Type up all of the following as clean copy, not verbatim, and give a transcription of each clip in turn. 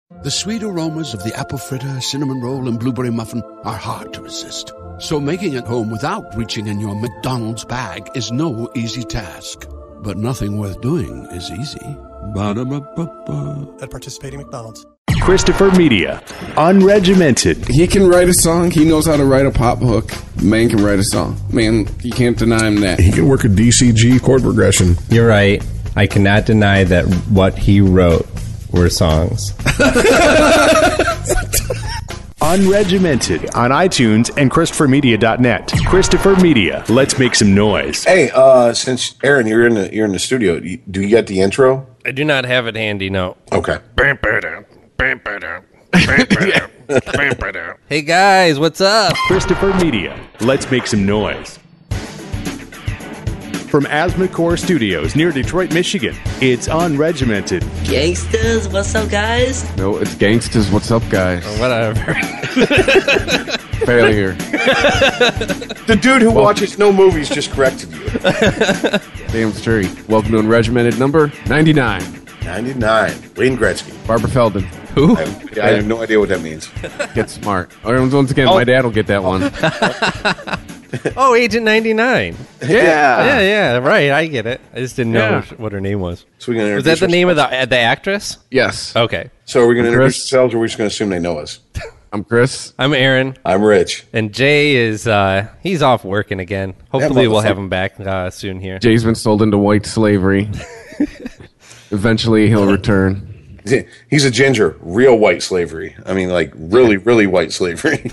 The sweet aromas of the apple fritter, cinnamon roll, and blueberry muffin are hard to resist. So making it home without reaching in your McDonald's bag is no easy task. But nothing worth doing is easy. Ba-da-ba-ba-ba. At participating McDonald's. Christopher Media, unregimented. He can write a song. He knows how to write a pop hook. Man can write a song. Man, you can't deny him that. He can work a DCG chord progression. You're right. I cannot deny that what he wrote were songs. Unregimented on iTunes and ChristopherMedia.net. Christopher Media. Let's make some noise. Hey, since Aaron, you're in the studio, do you get the intro? I do not have it handy. No. Okay. Hey guys, what's up? Christopher Media. Let's make some noise. From Asthmacore Studios near Detroit, Michigan, it's Unregimented. Gangsters, what's up, guys? No, it's gangsters. What's up, guys? Whatever. Failure. The dude who watches no movies just corrected you. Damn straight. Welcome to Unregimented number 99. 99. Wayne Gretzky. Barbara Feldon. Who? I have no idea what that means. Get smart. Once again, my dad will get that one. Oh, Agent 99. Yeah, right. I get it. I just didn't know what her name was. So we're gonna was that the name of the actress? Yes. Okay. So are we going to introduce Chris. ourselves, or are we just going to assume they know us? I'm Chris. I'm Aaron. I'm Rich. And Jay is, he's off working again. Hopefully we'll have him back soon here. Jay's been sold into white slavery. Eventually, he'll return. He's a ginger. Real white slavery. I mean, like, really, really white slavery.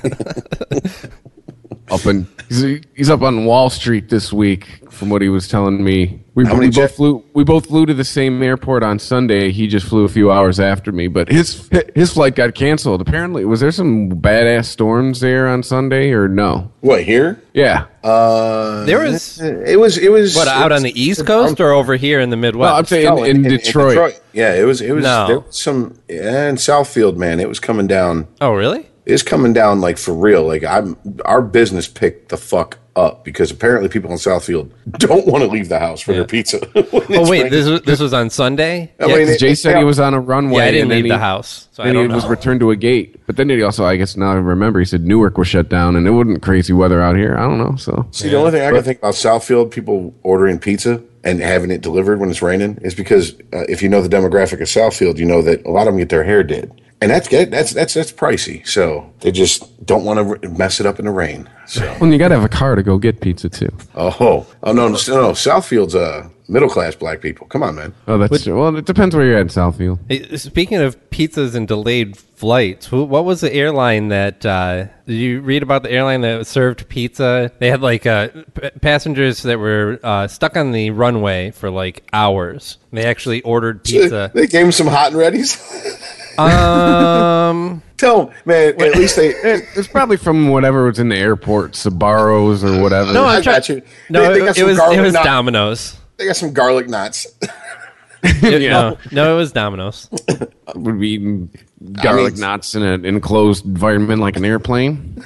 He's up on Wall Street this week, from what he was telling me. We both flew to the same airport on Sunday. He just flew a few hours after me, but his flight got canceled. Apparently, was there some badass storms there on Sunday or no? What, here? Yeah. There was. It was. What, out on the East Coast or over here in the Midwest? No, I'm saying in Detroit. Yeah, it was. No. There was some in Southfield, man. It was coming down. Oh, really? It's coming down like for real. Like our business picked the fuck up because apparently people in Southfield don't want to leave the house for their pizza. Oh wait, this was on Sunday. Jay said he was on a runway. Yeah, I didn't leave the house, so I don't know. He was returned to a gate. But then he also, I guess now I remember, he said Newark was shut down, and it wasn't crazy weather out here. I don't know. So see, the only thing I can think about Southfield people ordering pizza and having it delivered when it's raining is because if you know the demographic of Southfield, you know that a lot of them get their hair did. And that's pricey. So they just don't want to mess it up in the rain. So well, you got to have a car to go get pizza too. Oh no! Southfield's middle class black people. Come on, man. Oh, that's true. Well, it depends where you're at in Southfield. Hey, speaking of pizzas and delayed flights, what was the airline that? Did you read about the airline that served pizza? They had like passengers that were stuck on the runway for like hours. They actually ordered pizza. They gave them some hot and readies. Tell them, man. At least it's probably from whatever was in the airport, Sbarro's or whatever. No, I got you. No, they got it was knots. Domino's. They got some garlic knots. No, it was Domino's. Would be eating garlic knots in an enclosed environment like an airplane.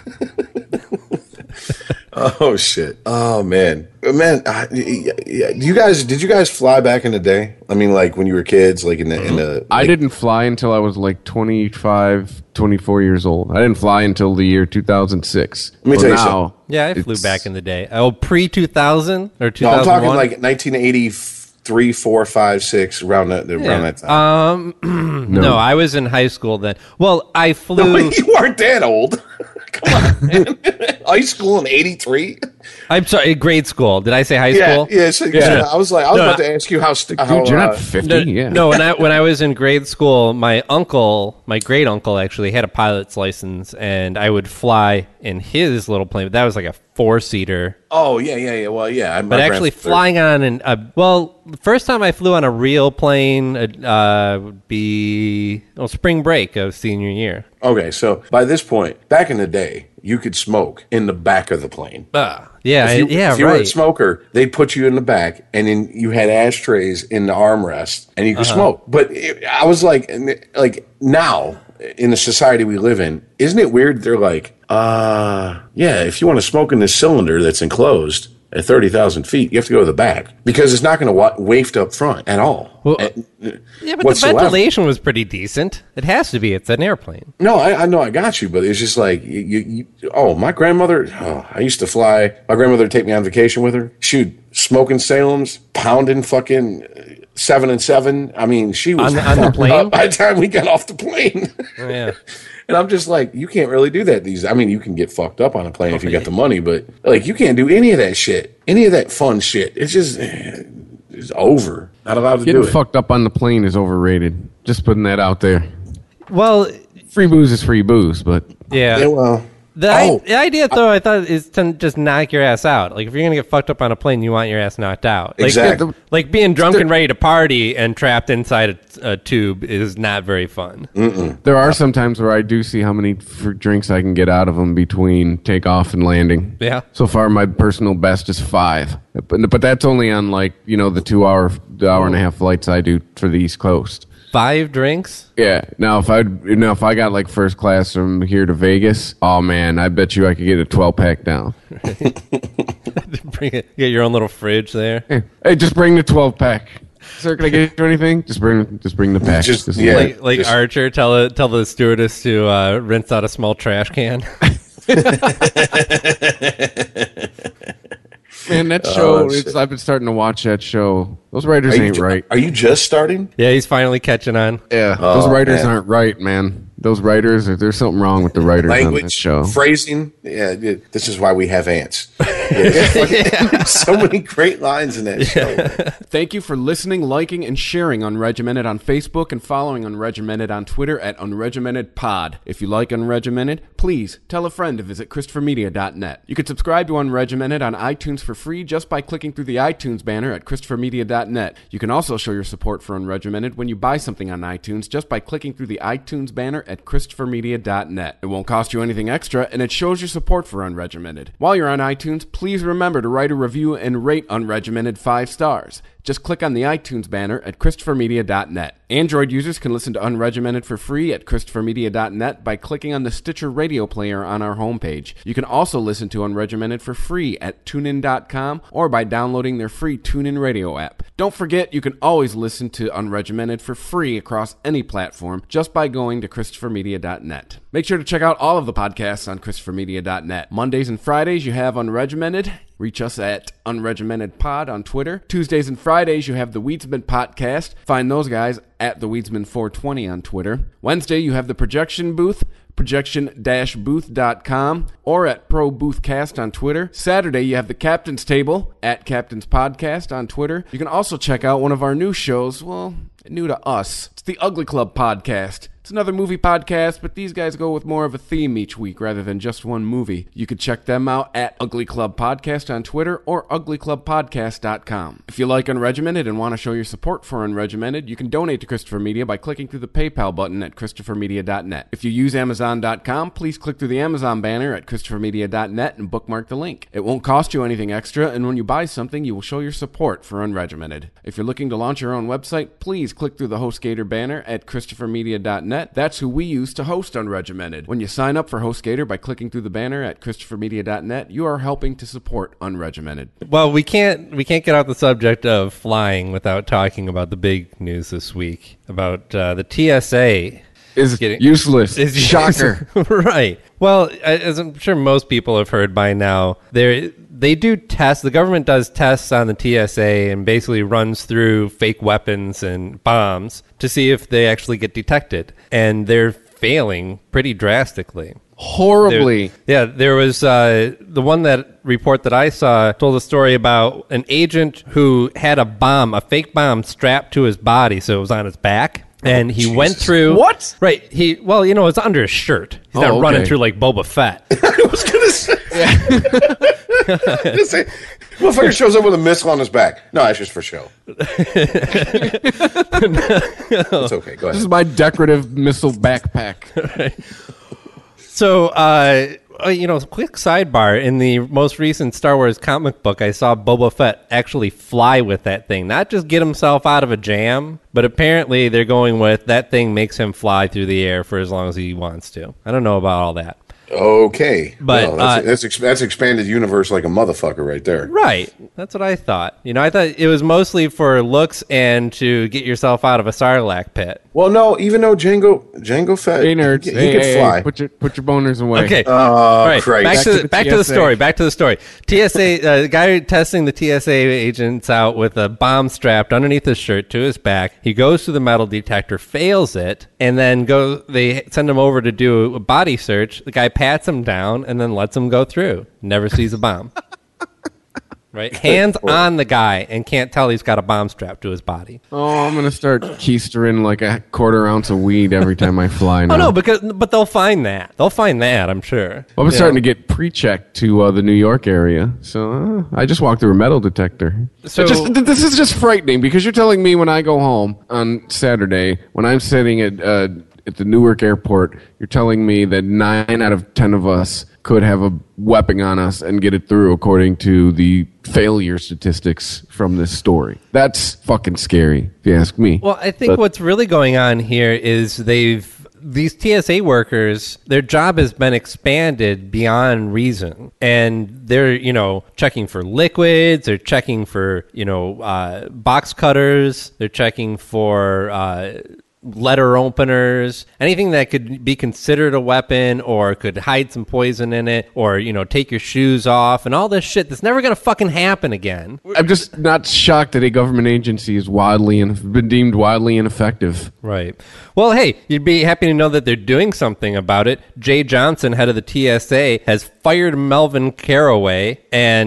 Oh shit! Oh man! Did you guys fly back in the day? I mean, like when you were kids, like in the. I didn't fly until I was like 25, 24 years old. I didn't fly until the year 2006. Let me tell you something. Yeah, I flew back in the day. Oh, pre-2000 or 2001? No, I'm talking like 1983, 4, 5, 6, around that time. No, I was in high school then. Well, I flew. No, you weren't that old. Come on, man. High school in 83? I'm sorry, grade school. Did I say high school? Yeah. So I was about to ask you how. Dude, you're not 50. No, when I was in grade school, my great uncle actually had a pilot's license, and I would fly in his little plane. But that was like a 4-seater. Oh yeah. Well, yeah. But actually flying on the first time I flew on a real plane would be spring break of senior year. Okay, so by this point, back in the day, you could smoke in the back of the plane. If you were a smoker, they'd put you in the back, and then you had ashtrays in the armrest, and you could smoke. But I was like now, in the society we live in, isn't it weird? They're like, if you want to smoke in this cylinder that's enclosed, at 30,000 feet. You have to go to the back because it's not going to waft up front at all. Well, yeah, but whatsoever. The ventilation was pretty decent. It has to be. It's an airplane. No, I know I got you, but it's just like, my grandmother, I used to fly. My grandmother would take me on vacation with her. She would smoking Salems, pounding fucking 7 and 7. I mean, she was on the plane by the time we got off the plane. Oh, yeah. And I'm just like, you can't really do that. You can get fucked up on a plane if you got the money, but like, you can't do any of that shit, any of that fun shit. It's just, it's over. Not allowed to do it. Getting fucked up on the plane is overrated. Just putting that out there. Well, free booze is free booze, but yeah. Well. The idea, though, I thought, is to just knock your ass out. Like, if you're going to get fucked up on a plane, you want your ass knocked out. Like, exactly. Like, being drunk and ready to party and trapped inside a tube is not very fun. Mm-mm. There are some times where I do see how many drinks I can get out of them between takeoff and landing. Yeah. So far, my personal best is 5. But that's only on, the 2 hour and a half flights I do for the East Coast. 5 drinks? Yeah. Now, if I got first class from here to Vegas, oh man, I bet you I could get a 12-pack down. Get your own little fridge there. Hey, just bring the 12-pack. Sir, can I get you anything? Just bring the pack. Like Archer, tell the stewardess to rinse out a small trash can. Man, that show, I've been starting to watch that show. Those writers ain't right. Are you just starting? Yeah, he's finally catching on. Yeah, those writers aren't right, man. Those writers, there's something wrong with the writers on that show. Phrasing, this is why we have ants. So many great lines in that show. Thank you for listening, liking, and sharing Unregimented on Facebook and following Unregimented on Twitter at UnregimentedPod. If you like Unregimented, please tell a friend to visit ChristopherMedia.net. You can subscribe to Unregimented on iTunes for free just by clicking through the iTunes banner at ChristopherMedia.net. You can also show your support for Unregimented when you buy something on iTunes just by clicking through the iTunes banner at ChristopherMedia.net. It won't cost you anything extra, and it shows your support for Unregimented. While you're on iTunes, please remember to write a review and rate Unregimented 5 stars. Just click on the iTunes banner at ChristopherMedia.net. Android users can listen to Unregimented for free at ChristopherMedia.net by clicking on the Stitcher radio player on our homepage. You can also listen to Unregimented for free at TuneIn.com or by downloading their free TuneIn radio app. Don't forget, you can always listen to Unregimented for free across any platform just by going to ChristopherMedia.net. Make sure to check out all of the podcasts on ChristopherMedia.net. Mondays and Fridays, you have Unregimented. Reach us at UnregimentedPod on Twitter. Tuesdays and Fridays, you have the Weedsman Podcast. Find those guys at the Weedsman420 on Twitter. Wednesday, you have the Projection Booth, projection-booth.com, or at ProBoothCast on Twitter. Saturday, you have the Captain's Table at Captain's Podcast on Twitter. You can also check out one of our new shows, well, new to us. It's the Ugly Club Podcast. It's another movie podcast, but these guys go with more of a theme each week rather than just one movie. You could check them out at Ugly Club Podcast on Twitter or uglyclubpodcast.com. If you like Unregimented and want to show your support for Unregimented, you can donate to Christopher Media by clicking through the PayPal button at ChristopherMedia.net. If you use Amazon.com, please click through the Amazon banner at ChristopherMedia.net and bookmark the link. It won't cost you anything extra, and when you buy something, you will show your support for Unregimented. If you're looking to launch your own website, please click through the HostGator banner at ChristopherMedia.net. That's who we use to host Unregimented. When you sign up for HostGator by clicking through the banner at ChristopherMedia.net, you are helping to support Unregimented. Well, we can't get out the subject of flying without talking about the big news this week about the TSA. Is useless. Shocker. Right. Well, as I'm sure most people have heard by now, they do tests. The government does tests on the TSA and basically runs through fake weapons and bombs to see if they actually get detected. And they're failing pretty drastically. Horribly. There was the one report that I saw told a story about an agent who had a fake bomb strapped to his body, so it was on his back. And he went through... What? Right. It's under his shirt. He's not running through like Boba Fett. I was going to say... Motherfucker shows up with a missile on his back. No, that's just for show. It's okay. Go ahead. This is my decorative missile backpack. Right. So, quick sidebar. In the most recent Star Wars comic book, I saw Boba Fett actually fly with that thing. Not just get himself out of a jam, but apparently they're going with that thing makes him fly through the air for as long as he wants to. I don't know about all that. Okay. But that's expanded universe like a motherfucker right there. Right. That's what I thought. I thought it was mostly for looks and to get yourself out of a Sarlacc pit. Well, no, even though Jango Fett, hey, nerds, he could fly. Put your boners away. Okay. All right. Christ. Back to the story. Back to the story. TSA, the guy testing the TSA agents out with a bomb strapped underneath his shirt to his back. He goes to the metal detector, fails it, and then they send him over to do a body search. The guy pats him down and then lets him go through. Never sees a bomb. Right? Hands on the guy and can't tell he's got a bomb strapped to his body. Oh, I'm going to start keistering like a quarter ounce of weed every time I fly now. Oh, no, but they'll find that. They'll find that, I'm sure. Well, I'm starting to get pre-checked to the New York area. So I just walked through a metal detector. So this is just frightening because you're telling me when I go home on Saturday, when I'm sitting at the Newark airport, you're telling me that 9 out of 10 of us could have a weapon on us and get it through according to the failure statistics from this story. That's fucking scary, if you ask me. Well, I think what's really going on here is these TSA workers, their job has been expanded beyond reason. And they're, checking for liquids, they're checking for, box cutters, they're checking for letter openers, anything that could be considered a weapon or could hide some poison in it or, take your shoes off and all this shit that's never going to fucking happen again. I'm just not shocked that a government agency is been deemed wildly ineffective. Right. Well, hey, you'd be happy to know that they're doing something about it. Jay Johnson, head of the TSA, has fired Melvin Caraway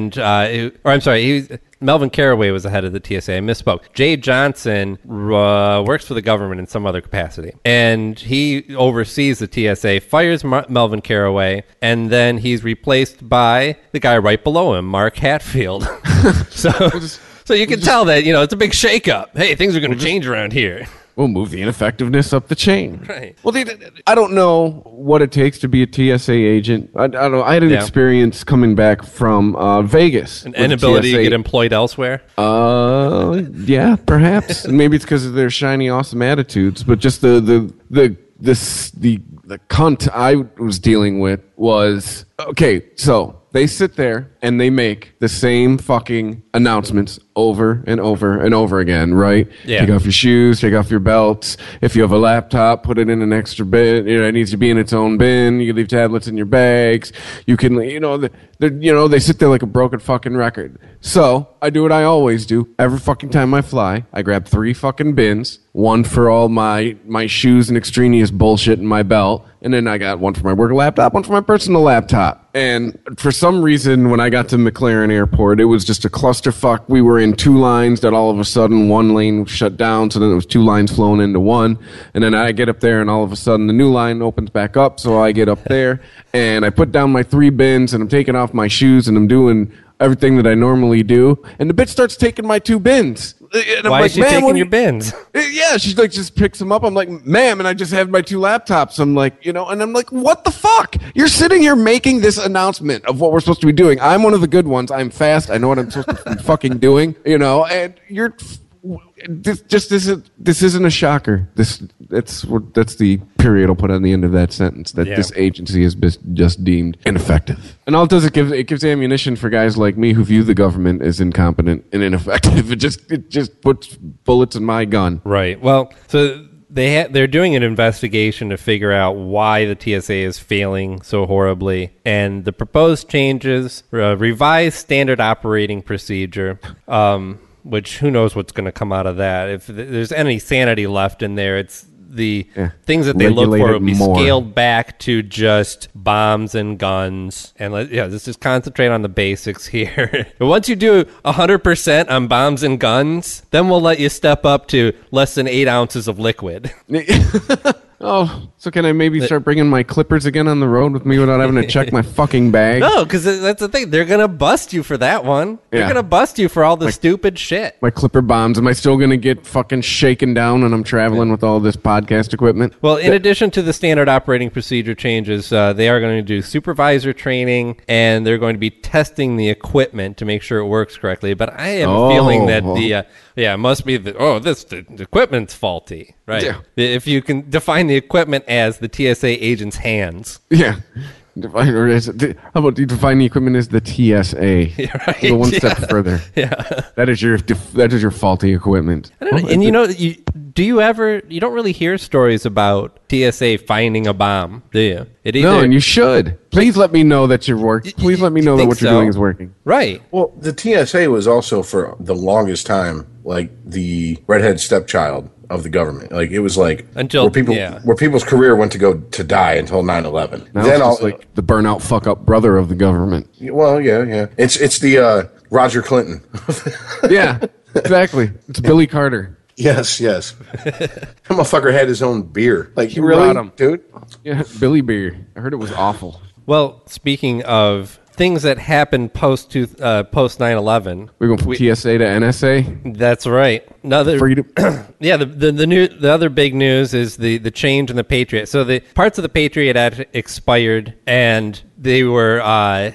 Melvin Caraway was the head of the TSA. I misspoke. Jay Johnson works for the government in some other capacity. And he oversees the TSA, fires Melvin Caraway, and then he's replaced by the guy right below him, Mark Hatfield. So you can tell that, it's a big shakeup. Hey, things are going to change around here. We'll move the ineffectiveness up the chain. Right. Well, I don't know what it takes to be a TSA agent. I don't know. I had an experience coming back from Vegas. An inability to get employed elsewhere? Yeah, perhaps. Maybe it's because of their shiny, awesome attitudes. But just the cunt I was dealing with was, okay, so they sit there and they make the same fucking announcements over and over and over again, right? Yeah. Take off your shoes, take off your belts. If you have a laptop, put it in an extra bin. It needs to be in its own bin. You can leave tablets in your bags. You can, they sit there like a broken fucking record. So I do what I always do. Every fucking time I fly, I grab 3 fucking bins. One for all my shoes and extraneous bullshit in my belt. And then I got one for my work laptop, one for my personal laptop. And for some reason, when I got to McLaren Airport, it was just a clusterfuck. We were in 2 lines that all of a sudden one lane shut down. So then it was 2 lines flowing into one. And then I get up there and all of a sudden the new line opens back up. So I get up there and I put down my 3 bins and I'm taking off my shoes and I'm doing everything that I normally do. And the bitch starts taking my 2 bins. And Why is she taking your bins? Yeah, she's like, just picks them up. I'm like, ma'am, and I just have my 2 laptops. I'm like, and I'm like, what the fuck? You're sitting here making this announcement of what we're supposed to be doing. I'm one of the good ones. I'm fast. I know what I'm supposed to be fucking doing, and you're... This isn't a shocker. That's the period I'll put on the end of that sentence. That this agency has been just deemed ineffective. And all it does, it gives ammunition for guys like me who view the government as incompetent and ineffective. It just puts bullets in my gun. Right. Well, so they're doing an investigation to figure out why the TSA is failing so horribly, and the proposed changes, revised standard operating procedure. Which who knows what's going to come out of that. If there's any sanity left in there, it's the things that they look for will be scaled back to just bombs and guns. And let's just concentrate on the basics here. Once you do 100% on bombs and guns, then we'll let you step up to less than 8 ounces of liquid. Oh, so can I maybe start bringing my clippers again on the road with me without having to check my fucking bag? No, because that's the thing. They're going to bust you for that one. They're going to bust you for all the stupid shit. My clipper bombs. Am I still going to get fucking shaken down when I'm traveling with all this podcast equipment? Well, in addition to the standard operating procedure changes, they are going to do supervisor training, and they're going to be testing the equipment to make sure it works correctly. But I am feeling that it must be the equipment's faulty, right? Yeah. If you can define the equipment as the TSA agent's hands. Yeah. How about you define the equipment as the TSA? Yeah, right. Go one step further. Yeah. That is your faulty equipment. I don't know. And you don't really hear stories about TSA finding a bomb, do you? No, and you should. Please let me know that you're working. Please let me know that what you're doing is working. Right. Well, the TSA was also for the longest time like the redhead stepchild of the government. Like it was like until where people's career went to die until 9/11. Now then it's like the burnout fuck up brother of the government. Well, yeah. It's the Roger Clinton. Yeah, exactly. It's Billy Carter. Yes. That motherfucker had his own beer. Like, you really, him, dude? Yeah, Billy beer. I heard it was awful. Well, speaking of things that happened post 9/11, we're going from TSA to NSA. That's right. Freedom. Yeah, the other big news is the change in the Patriot. So the parts of the Patriot Act expired, and they were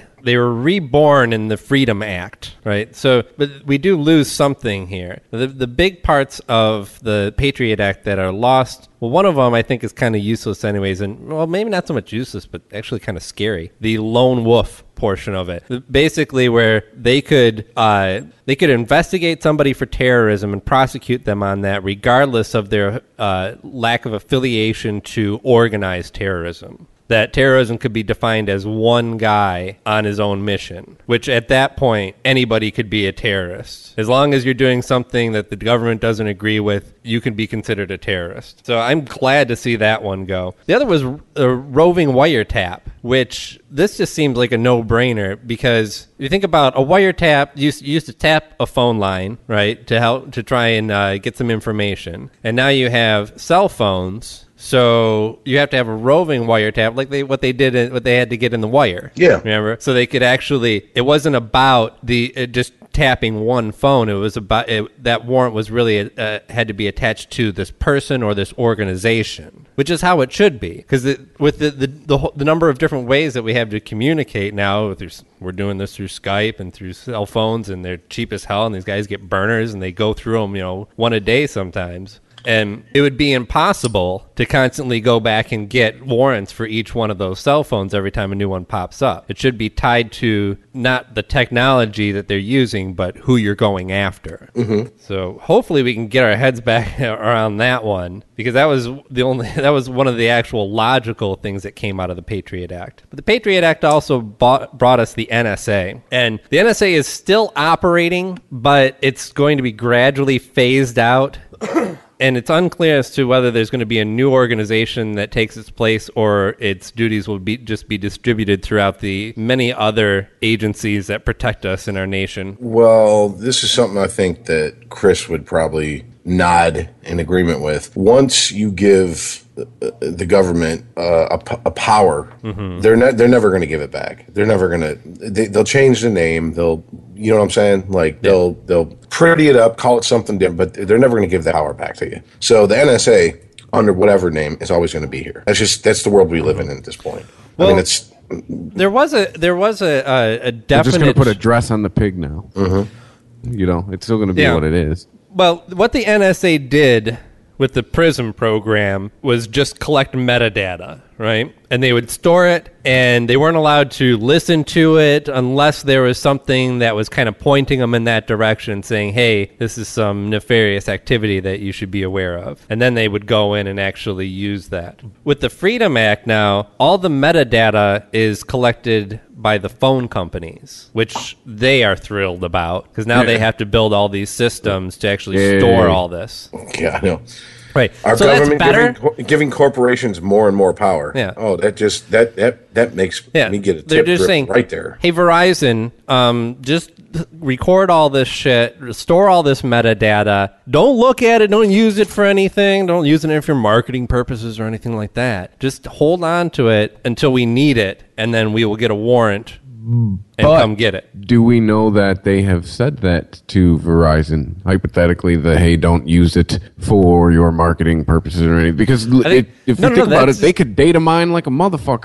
reborn in the Freedom Act, right? So, but we do lose something here. The big parts of the Patriot Act that are lost, well, one of them I think is kind of useless anyways, and, well, maybe not so much useless, but actually kind of scary. The lone wolf portion of it. Basically where they could investigate somebody for terrorism and prosecute them on that regardless of their lack of affiliation to organized terrorism. That terrorism could be defined as one guy on his own mission, which at that point, anybody could be a terrorist. As long as you're doing something that the government doesn't agree with, you can be considered a terrorist. So I'm glad to see that one go. The other was a roving wiretap, which this just seems like a no-brainer because you think about a wiretap, you used to tap a phone line, right, to try and get some information. And now you have cell phones. So you have to have a roving wiretap, like what they had to get in The Wire. Yeah, remember? So they could actually. It wasn't about just tapping one phone. It was about that warrant was really had to be attached to this person or this organization, which is how it should be. Because with the number of different ways that we have to communicate now, we're doing this through Skype and through cell phones, and they're cheap as hell. And these guys get burners, and they go through them, one a day sometimes. And it would be impossible to constantly go back and get warrants for each one of those cell phones every time a new one pops up. It should be tied to not the technology that they're using, but who you're going after. Mm-hmm. So hopefully we can get our heads back around that one, because that was one of the actual logical things that came out of the Patriot Act. But the Patriot Act also brought us the NSA. And the NSA is still operating, but it's going to be gradually phased out. And it's unclear as to whether there's going to be a new organization that takes its place or its duties will just be distributed throughout the many other agencies that protect us in our nation. Well, this is something I think that Chris would probably nod in agreement with. Once you give the government a power, mm-hmm. they're never going to give it back. They're never going to. They'll change the name. You know what I'm saying? Like they'll pretty it up, call it something different, but they're never going to give that power back to you. So the NSA, under whatever name, is always going to be here. That's the world we live in at this point. Well, I mean, it's. There was a definite. They're just going to put a dress on the pig now. Mm-hmm. It's still going to be what it is. Well, what the NSA did with the PRISM program was just collect metadata, right? And they would store it, and they weren't allowed to listen to it unless there was something that was kind of pointing them in that direction, saying, hey, this is some nefarious activity that you should be aware of. And then they would go in and actually use that. With the Freedom Act now, all the metadata is collected by the phone companies, which they are thrilled about, because now they have to build all these systems to actually store all this. Yeah, I know. Right. Our so government that's better. Giving corporations more and more power. Yeah. Oh, that makes me get a tip. They're just saying right there. Hey, Verizon, just record all this shit, store all this metadata. Don't look at it. Don't use it for anything. Don't use it for marketing purposes or anything like that. Just hold on to it until we need it, and then we will get a warrant and come get it. Do we know that they have said that to Verizon? Hypothetically, hey, don't use it for your marketing purposes or anything. Because if you think about it, they could data mine like a motherfucker.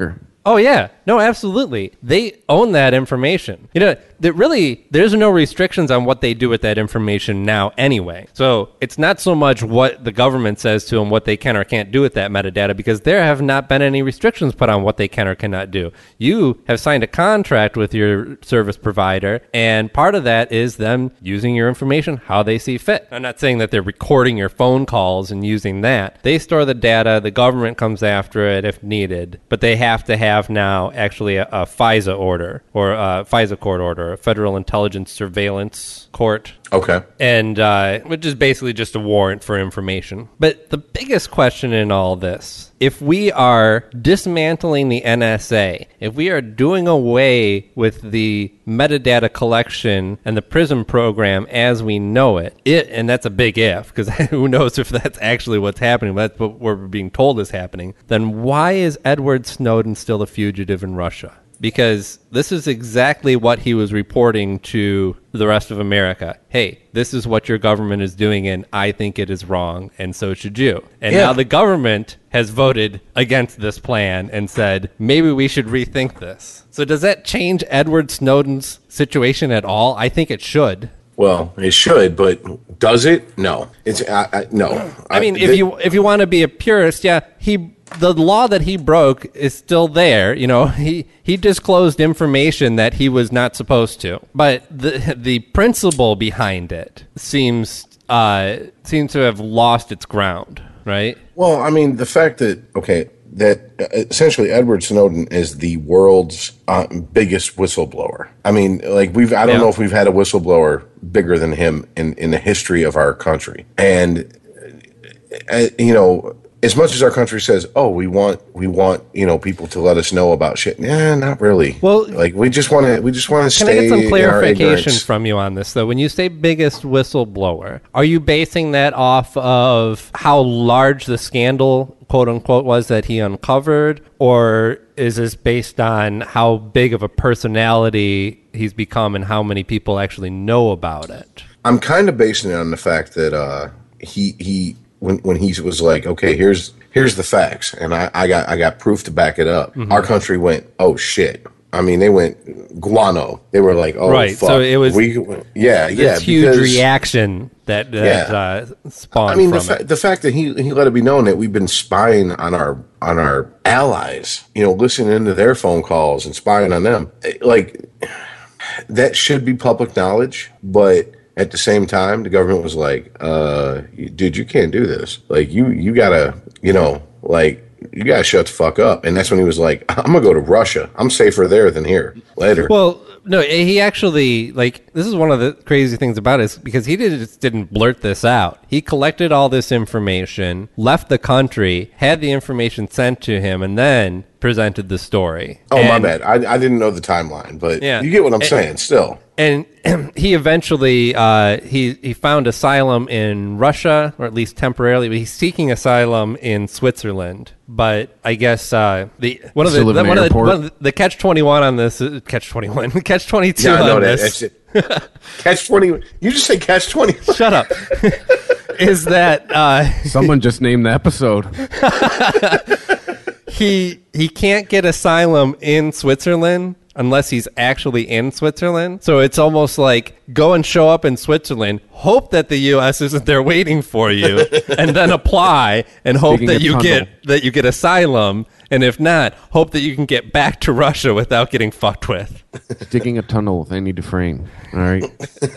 Oh, yeah. No, absolutely. They own that information. There's no restrictions on what they do with that information now anyway. So it's not so much what the government says to them, what they can or can't do with that metadata, because there have not been any restrictions put on what they can or cannot do. You have signed a contract with your service provider, and part of that is them using your information how they see fit. I'm not saying that they're recording your phone calls and using that. They store the data. The government comes after it if needed, but they have to have now actually a FISA order, or a FISA court order, a Federal Intelligence Surveillance Court. Okay. And which is basically just a warrant for information. But the biggest question in all this, if we are dismantling the NSA, if we are doing away with the metadata collection and the PRISM program as we know it, and that's a big if, because who knows if that's actually what's happening, but that's what we're being told is happening, then why is Edward Snowden still a fugitive in Russia? Because this is exactly what he was reporting to the rest of America. Hey, this is what your government is doing, and I think it is wrong, and so should you. And now the government has voted against this plan and said, maybe we should rethink this. So does that change Edward Snowden's situation at all? I think it should. Well, it should, but does it? No. It's no. I mean, if you want to be a purist, the law that he broke is still there. He disclosed information that he was not supposed to, but the principle behind it seems to have lost its ground, right? Well, I mean, the fact that essentially Edward Snowden is the world's biggest whistleblower. I mean, I don't know if we've had a whistleblower bigger than him in the history of our country. And as much as our country says, "Oh, we want people to let us know about shit," not really. Well, we just want to stay. Can I get some clarification from you on this, though? When you say biggest whistleblower, are you basing that off of how large the scandal, quote unquote, was that he uncovered, or is this based on how big of a personality he's become and how many people actually know about it? I'm kind of basing it on the fact that he. When he was like, okay, here's the facts, and I got proof to back it up. Mm-hmm. Our country went, oh shit. I mean, they went guano. They were like, oh right. Fuck. So it was this huge reaction that spawned. I mean, from the fact that he let it be known that we've been spying on our allies, listening into their phone calls and spying on them, that should be public knowledge, but. At the same time, the government was like, dude, you can't do this. You gotta, you gotta shut the fuck up. And that's when he was like, I'm gonna go to Russia. I'm safer there than here. Later. Well, no, he actually, this is one of the crazy things about it, is because he just didn't blurt this out. He collected all this information, left the country, had the information sent to him, and then presented the story. Oh, my bad. I didn't know the timeline, but you get what I'm saying still. And he eventually he found asylum in Russia, or at least temporarily. But he's seeking asylum in Switzerland. But I guess the catch-21 on this catch-21 catch-22 on this. Catch-20. You just say catch-20. Shut up. Is that someone just named the episode? He can't get asylum in Switzerland unless he's actually in Switzerland. So it's almost like go and show up in Switzerland, hope that the U.S. isn't there waiting for you, and then apply and hope that you get asylum. And if not, hope that you can get back to Russia without getting fucked with. Digging a tunnel with Andy Dufresne. All right.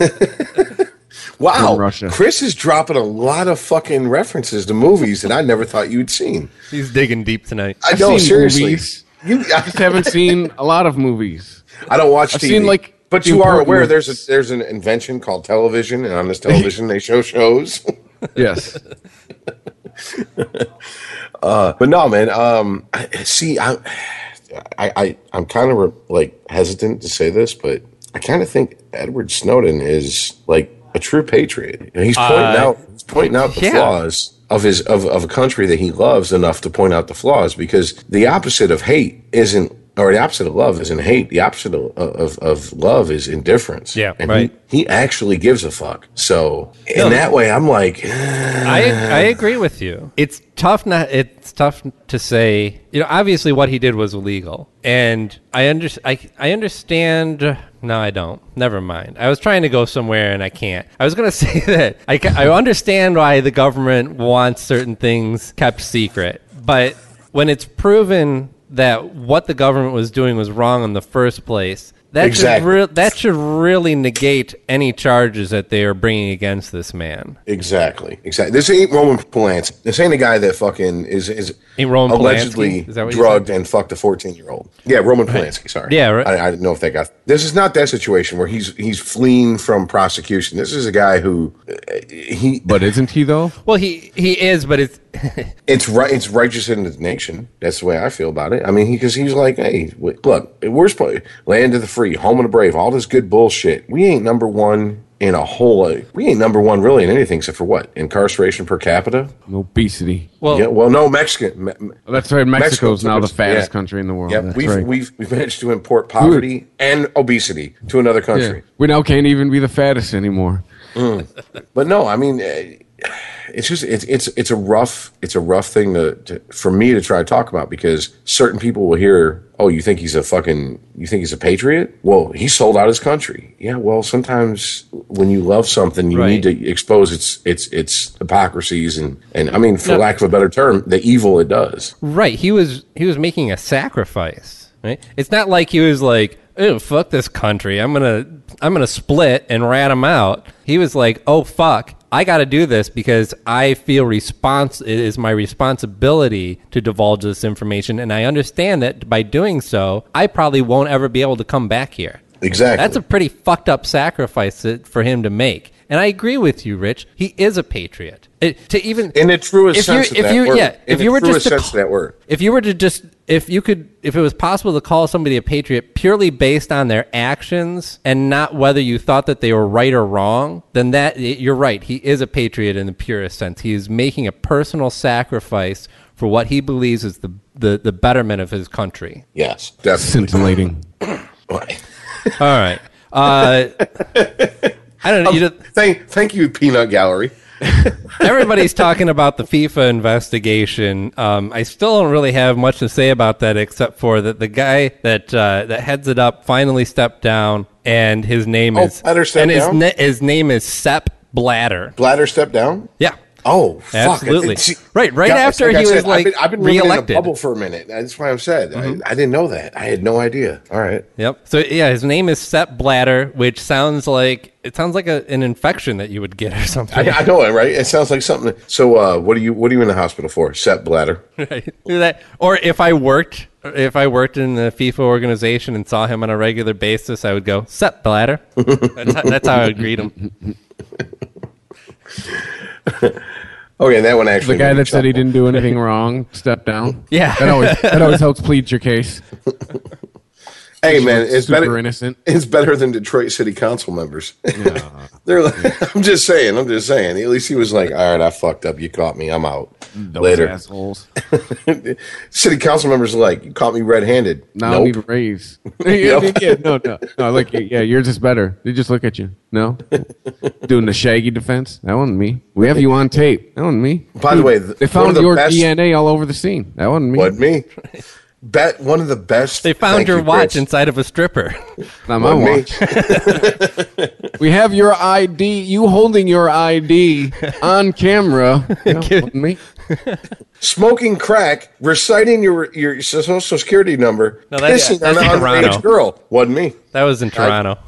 Wow, Chris is dropping a lot of fucking references to movies that I never thought you'd seen. He's digging deep tonight. I know, seriously. I just haven't seen a lot of movies. I don't watch TV. But you are aware there's an invention called television, and on this television they show shows. Yes. But no, man. I'm kind of hesitant to say this, but I kind of think Edward Snowden is a true patriot. And he's pointing out the flaws of a country that he loves enough to point out the flaws, because the opposite of hate isn't or the opposite of love isn't hate. The opposite of love is indifference. Yeah, and right. He actually gives a fuck. So in that way, I'm like, I agree with you. It's tough to say. Obviously, what he did was illegal, and I understand. No, I don't. Never mind. I was trying to go somewhere and I can't. I was going to say that I understand why the government wants certain things kept secret, but when it's proven that what the government was doing was wrong in the first place, that should really negate any charges that they are bringing against this man. Exactly. This ain't Roman Polanski. This ain't a guy that fucking is allegedly drugged and fucked a 14-year-old. Yeah, Roman Polanski. Sorry. Yeah, right. I didn't know if that guy. This is not that situation where he's fleeing from prosecution. This is a guy who But isn't he though? Well, he is, but it's it's right. It's righteous indignation. That's the way I feel about it. I mean, because he's like, hey, look, where's land of the free, home of the brave, all this good bullshit. We ain't number one in a whole. We ain't number one really in anything except for what? Incarceration per capita, obesity. Well, no, Mexican. That's right. Mexico's now the fattest country in the world. Yeah, we've managed to import poverty and obesity to another country. Yeah. We now can't even be the fattest anymore. But no, I mean. It's just it's a rough thing for me to try to talk about, because certain people will hear, oh, you think he's a patriot? Well, he sold out his country. Yeah, well, sometimes when you love something, you need to expose its hypocrisies and I mean, for lack of a better term, the evil it does. Right. He was making a sacrifice. Right. It's not like he was like, oh, fuck this country. I'm gonna split and rat him out. He was like, oh, fuck. I got to do this because I feel it is my responsibility to divulge this information, and I understand that by doing so, I probably won't ever be able to come back here. Exactly. That's a pretty fucked up sacrifice for him to make. And I agree with you, Rich. He is a patriot. In the truest sense of that word. Yeah, if it was possible to call somebody a patriot purely based on their actions and not whether you thought that they were right or wrong, then you're right. He is a patriot in the purest sense. He is making a personal sacrifice for what he believes is the betterment of his country. Yes, definitely. Scintillating. All right. I don't know. Thank you, Peanut Gallery. Everybody's talking about the FIFA investigation. I still don't really have much to say about that, except for that the guy that heads it up finally stepped down, and his name is his name is Sepp Blatter. Blatter stepped down? Yeah. Oh, fuck. Absolutely. Right after he was I've been living in a bubble for a minute. That's why I'm sad. Mm-hmm. I didn't know that. I had no idea. All right. Yep. So yeah, his name is Sepp Blatter, which sounds like an infection that you would get or something. I know it, right? It sounds like something. So what are you in the hospital for? Sepp Blatter. Right. Or if I worked in the FIFA organization and saw him on a regular basis, I would go, Sepp Blatter. That's how I would greet him. Okay, that one actually. The guy that said he didn't do anything wrong stepped down. Yeah, that always helps plead your case. Hey man, it's better. Innocent. It's better than Detroit City Council members. They're like, I'm just saying. At least he was like, all right, I fucked up. You caught me. I'm out. Those later. Assholes. City council members are like, you caught me red-handed. Now I need a raise. No. Like, yeah, yours is better. They just look at you. No, doing the Shaggy defense. That wasn't me. We have you on tape. That wasn't me. By the way, they found your DNA all over the scene. That wasn't me. Wasn't me. One of the best. They found your watch inside of a stripper. Not my watch. We have your ID. You holding your ID on camera. Wasn't me. Smoking crack, reciting your social security number, kissing an underage girl. Wasn't me. That was in Toronto.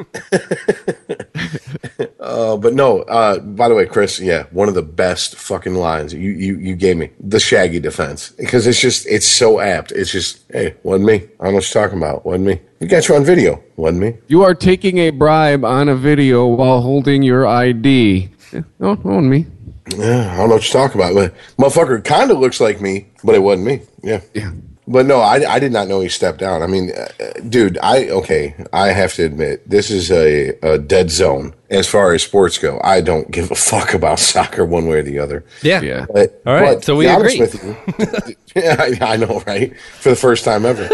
But no, by the way, Chris, one of the best fucking lines you gave me, the Shaggy defense, because it's so apt. It's just, hey, wasn't me. I don't know what you're talking about. Wasn't me. We got you on video. Wasn't me. You are taking a bribe on a video while holding your ID. No, wasn't me. Yeah, I don't know what you're talking about. But motherfucker kind of looks like me, but it wasn't me. Yeah. But no, I did not know he stepped down. I mean, dude, I have to admit, this is a dead zone as far as sports go. I don't give a fuck about soccer one way or the other. Yeah. All right, so we agree. With you, yeah, I know, right? For the first time ever.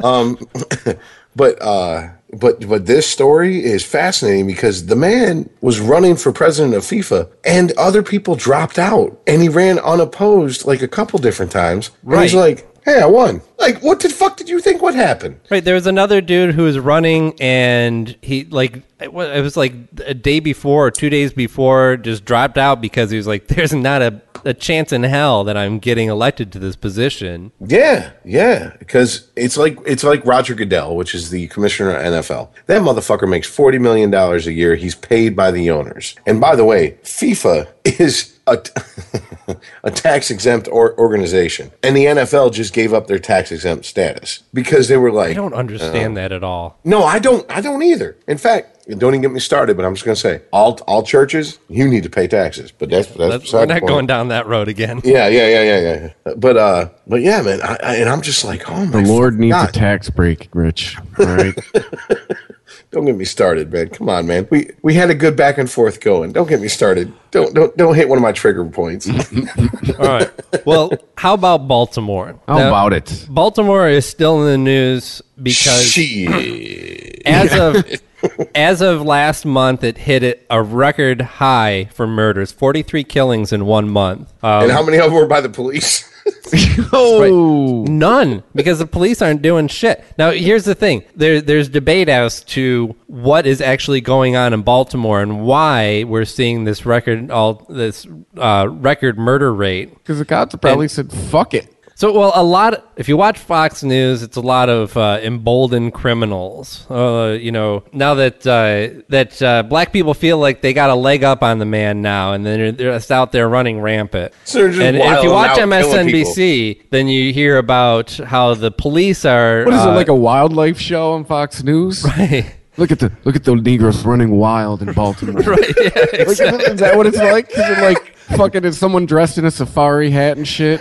But this story is fascinating because the man was running for president of FIFA and other people dropped out and he ran unopposed like a couple different times. Right. And he's like, hey, I won. Like, what the fuck did you think would happen? Right. There was another dude who was running and he like, it was like a day before or 2 days before just dropped out because he was like, there's not a chance in hell that I'm getting elected to this position. Yeah. Because it's like Roger Goodell, which is the commissioner of NFL. That motherfucker makes $40 million a year. He's paid by the owners. And by the way, FIFA is a tax-exempt organization. And the NFL just gave up their tax-exempt status because they were like... I don't understand that at all. No, I don't either. In fact, don't even get me started, but I'm just going to say, all churches, you need to pay taxes. But we're not going down that road again. Yeah. But yeah, man, I'm just like, oh my God. The Lord needs a tax break, Rich. All right? Don't get me started, man. Come on, man. We had a good back and forth going. Don't get me started. Don't hit one of my trigger points. All right. Well, how about Baltimore? How about it? Baltimore is still in the news because as of last month, it hit a record high for murders, 43 killings in 1 month. And how many of them were by the police? Right. None, because the police aren't doing shit. Now, here's the thing. There's debate as to what is actually going on in Baltimore and why we're seeing this record murder rate. Because the cops probably said, fuck it. So, if you watch Fox News, it's a lot of emboldened criminals. Now that black people feel like they got a leg up on the man now, and then they're just out there running rampant. So and if you watch MSNBC, then you hear about how the police are. What is it, like a wildlife show on Fox News? Right. Look at the Negroes running wild in Baltimore. Right. Yeah, exactly. Is that what it's like? Is it like fucking is someone dressed in a safari hat and shit?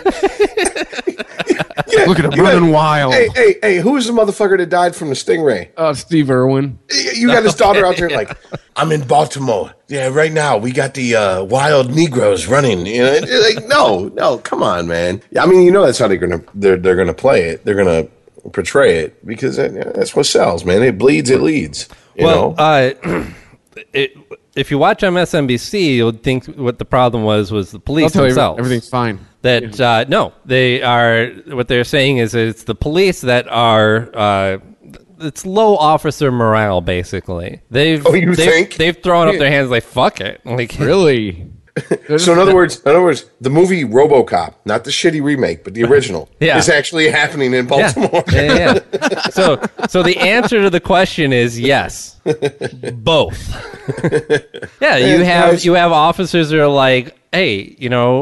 Look at him running wild. Hey, who is the motherfucker that died from the stingray? Steve Irwin. You got his daughter out there like, I'm in Baltimore. Yeah, right now we got the wild Negroes running. You know, like, no, come on, man. I mean, you know that's how they're gonna play it. They're gonna portray it because that's what sells, man. It bleeds, it leads. You know? If you watch MSNBC, you'll think what the problem was the police themselves. Everything's fine. That no, they are. What they're saying is it's the police that are. It's low officer morale, basically. They've thrown up their hands like fuck it. Like really. So in other words, the movie RoboCop, not the shitty remake, but the original, is actually happening in Baltimore. Yeah. So the answer to the question is yes, both. Yeah, you have officers that are like, hey,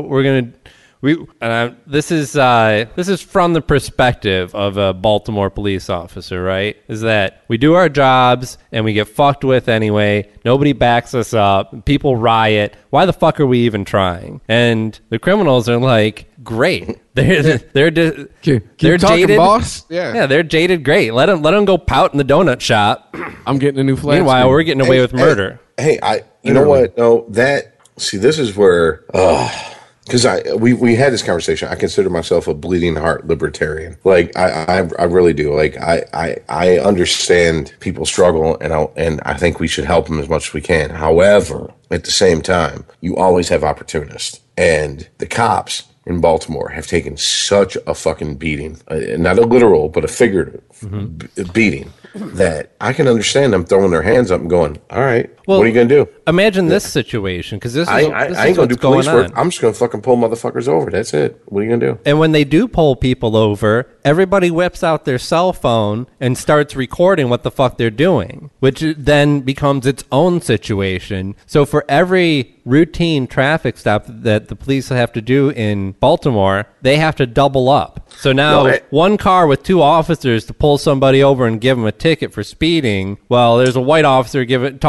this is from the perspective of a Baltimore police officer, right? Is that we do our jobs and we get fucked with anyway. Nobody backs us up. People riot. Why the fuck are we even trying? And the criminals are like, great. They're jaded, boss. Yeah, they're jaded. Great. Let them go pout in the donut shop. I'm getting a new flat. Meanwhile, we're getting away with murder. Hey, you know what? No, this is where. Because we had this conversation. I consider myself a bleeding heart libertarian. Like I really do. Like I understand people's struggle, and I think we should help them as much as we can. However, at the same time, you always have opportunists, and the cops in Baltimore have taken such a fucking beating, not a literal but a figurative beating, that I can understand them throwing their hands up and going, all right, what are you going to do? Imagine this situation, because this is I ain't going to do police work. I'm just going to fucking pull motherfuckers over. That's it. What are you going to do? And when they do pull people over, everybody whips out their cell phone and starts recording what the fuck they're doing, which then becomes its own situation. So for every routine traffic stop that the police have to do in Baltimore, they have to double up. So now one car with two officers to pull somebody over and give them a ticket for speeding, well, there's a white officer talking to a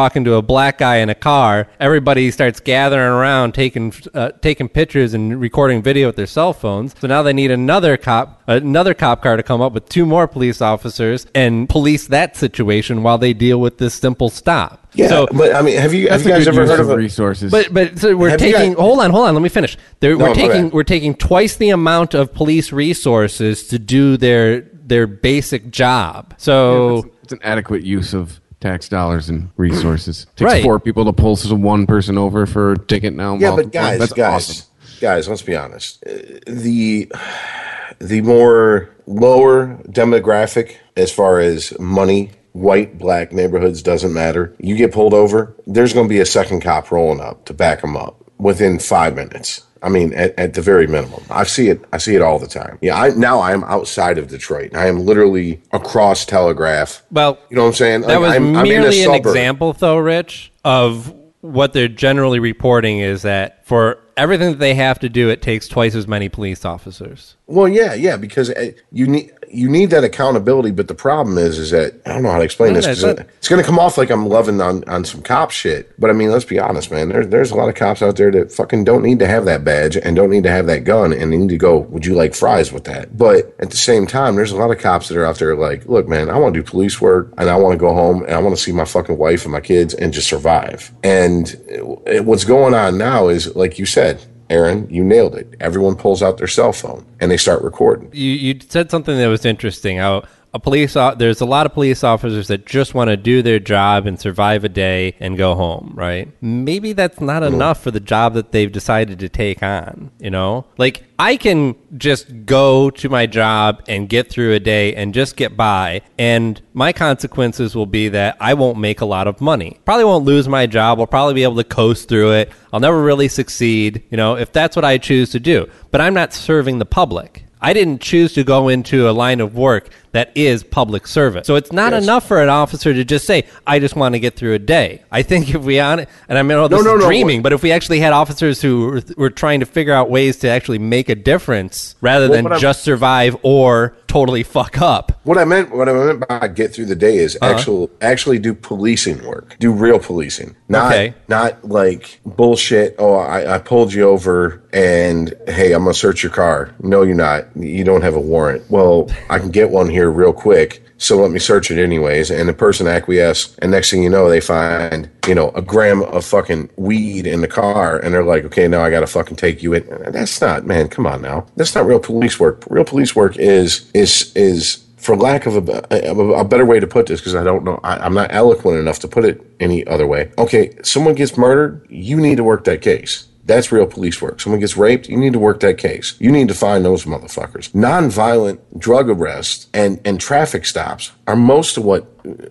black guy in a car, everybody starts gathering around, taking pictures and recording video with their cell phones. So now they need another cop car to come up with 2 more police officers and police that situation while they deal with this simple stop. Yeah, so, but I mean, have you guys ever heard of resources? But so we're taking. Hold on. Let me finish. We're taking twice the amount of police resources to do their basic job. So it's an adequate use of tax dollars and resources. It takes 4 people to pull one person over for a ticket now. Yeah, but guys, let's be honest. The more lower demographic as far as money, white, black neighborhoods, doesn't matter. You get pulled over, there's going to be a second cop rolling up to back them up within 5 minutes. I mean, at the very minimum. I see it all the time. Yeah, I am outside of Detroit. I am literally across Telegraph. Well, you know what I'm saying? That was merely an example, though, Rich, of what they're generally reporting is that for everything that they have to do, it takes twice as many police officers. Well, yeah, because you need that accountability, but the problem is that I don't know how to explain this. It's going to come off like I'm loving on some cop shit, but I mean, let's be honest, man. There's a lot of cops out there that fucking don't need to have that badge and don't need to have that gun, and they need to go, would you like fries with that? But at the same time, there's a lot of cops that are out there like, look, man, I want to do police work, and I want to go home, and I want to see my fucking wife and my kids and just survive. And what's going on now is, like you said, Aaron, you nailed it. Everyone pulls out their cell phone and they start recording. You said something that was interesting. How there's a lot of police officers that just want to do their job and survive a day and go home, right? Maybe that's not enough for the job that they've decided to take on, you know? Like, I can just go to my job and get through a day and just get by, and my consequences will be that I won't make a lot of money. Probably won't lose my job. I'll probably be able to coast through it. I'll never really succeed, you know, if that's what I choose to do. But I'm not serving the public. I didn't choose to go into a line of work that is public service. So it's not enough for an officer to just say, I just want to get through a day. I think if we and I mean, this is dreaming, but if we actually had officers who were trying to figure out ways to actually make a difference rather than just survive or totally fuck up. What I meant by get through the day is actually do policing work. Do real policing. Not like bullshit, I pulled you over and hey, I'm going to search your car. No, you're not. You don't have a warrant. Well, I can get one here real quick, so let me search it anyways. And the person acquiesces, and next thing you know, they find, a gram of fucking weed in the car, and they're like, okay, now I got to fucking take you in. That's not, man, come on now. That's not real police work. Real police work is for lack of a better way to put this, because I don't know, I'm not eloquent enough to put it any other way. Okay, someone gets murdered, you need to work that case. That's real police work. Someone gets raped, you need to work that case. You need to find those motherfuckers. Nonviolent drug arrests and traffic stops are most of what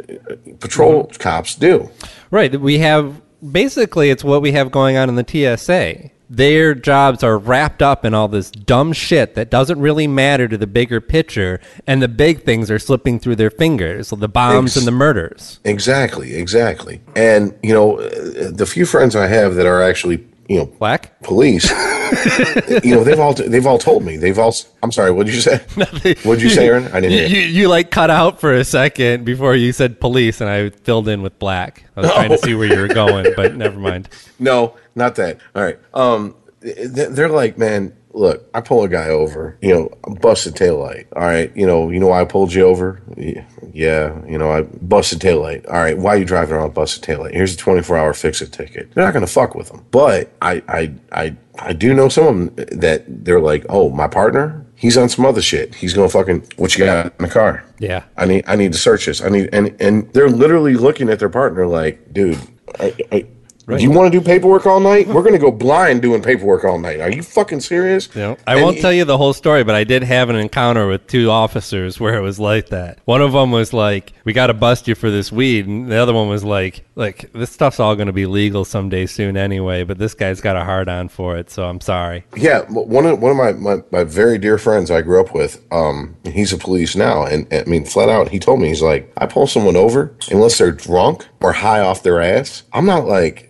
patrol cops do. Right. Basically, it's what we have going on in the TSA. Their jobs are wrapped up in all this dumb shit that doesn't really matter to the bigger picture, and the big things are slipping through their fingers, the bombs and the murders. Exactly. And, the few friends I have that are actually black police, they've all told me. I'm sorry, what'd you say? What'd you say, Aaron? I didn't hear. You like cut out for a second before you said police, and I filled in with black. I was trying to see where you were going, but never mind. No, not that. All right. They're like, man, look, I pull a guy over, busted taillight. All right. Why I pulled you over? Yeah. I busted taillight. All right. Why are you driving around busted taillight? Here's a 24-hour fix-it ticket. They're not going to fuck with them. But I do know some of them that they're like, oh, my partner, he's on some other shit. He's going to fucking, what you got in the car? Yeah. I need to search this. And they're literally looking at their partner like, dude, Right. Do you want to do paperwork all night? We're going to go blind doing paperwork all night. Are you fucking serious? I won't tell you the whole story, but I did have an encounter with 2 officers where it was like that. One of them was like, we got to bust you for this weed. And the other one was like, this stuff's all going to be legal someday soon anyway, but this guy's got a hard on for it, so I'm sorry. Yeah, one of my very dear friends I grew up with, he's a police now. And I mean, flat out, he told me, he's like, I pull someone over, unless they're drunk, or high off their ass, I'm not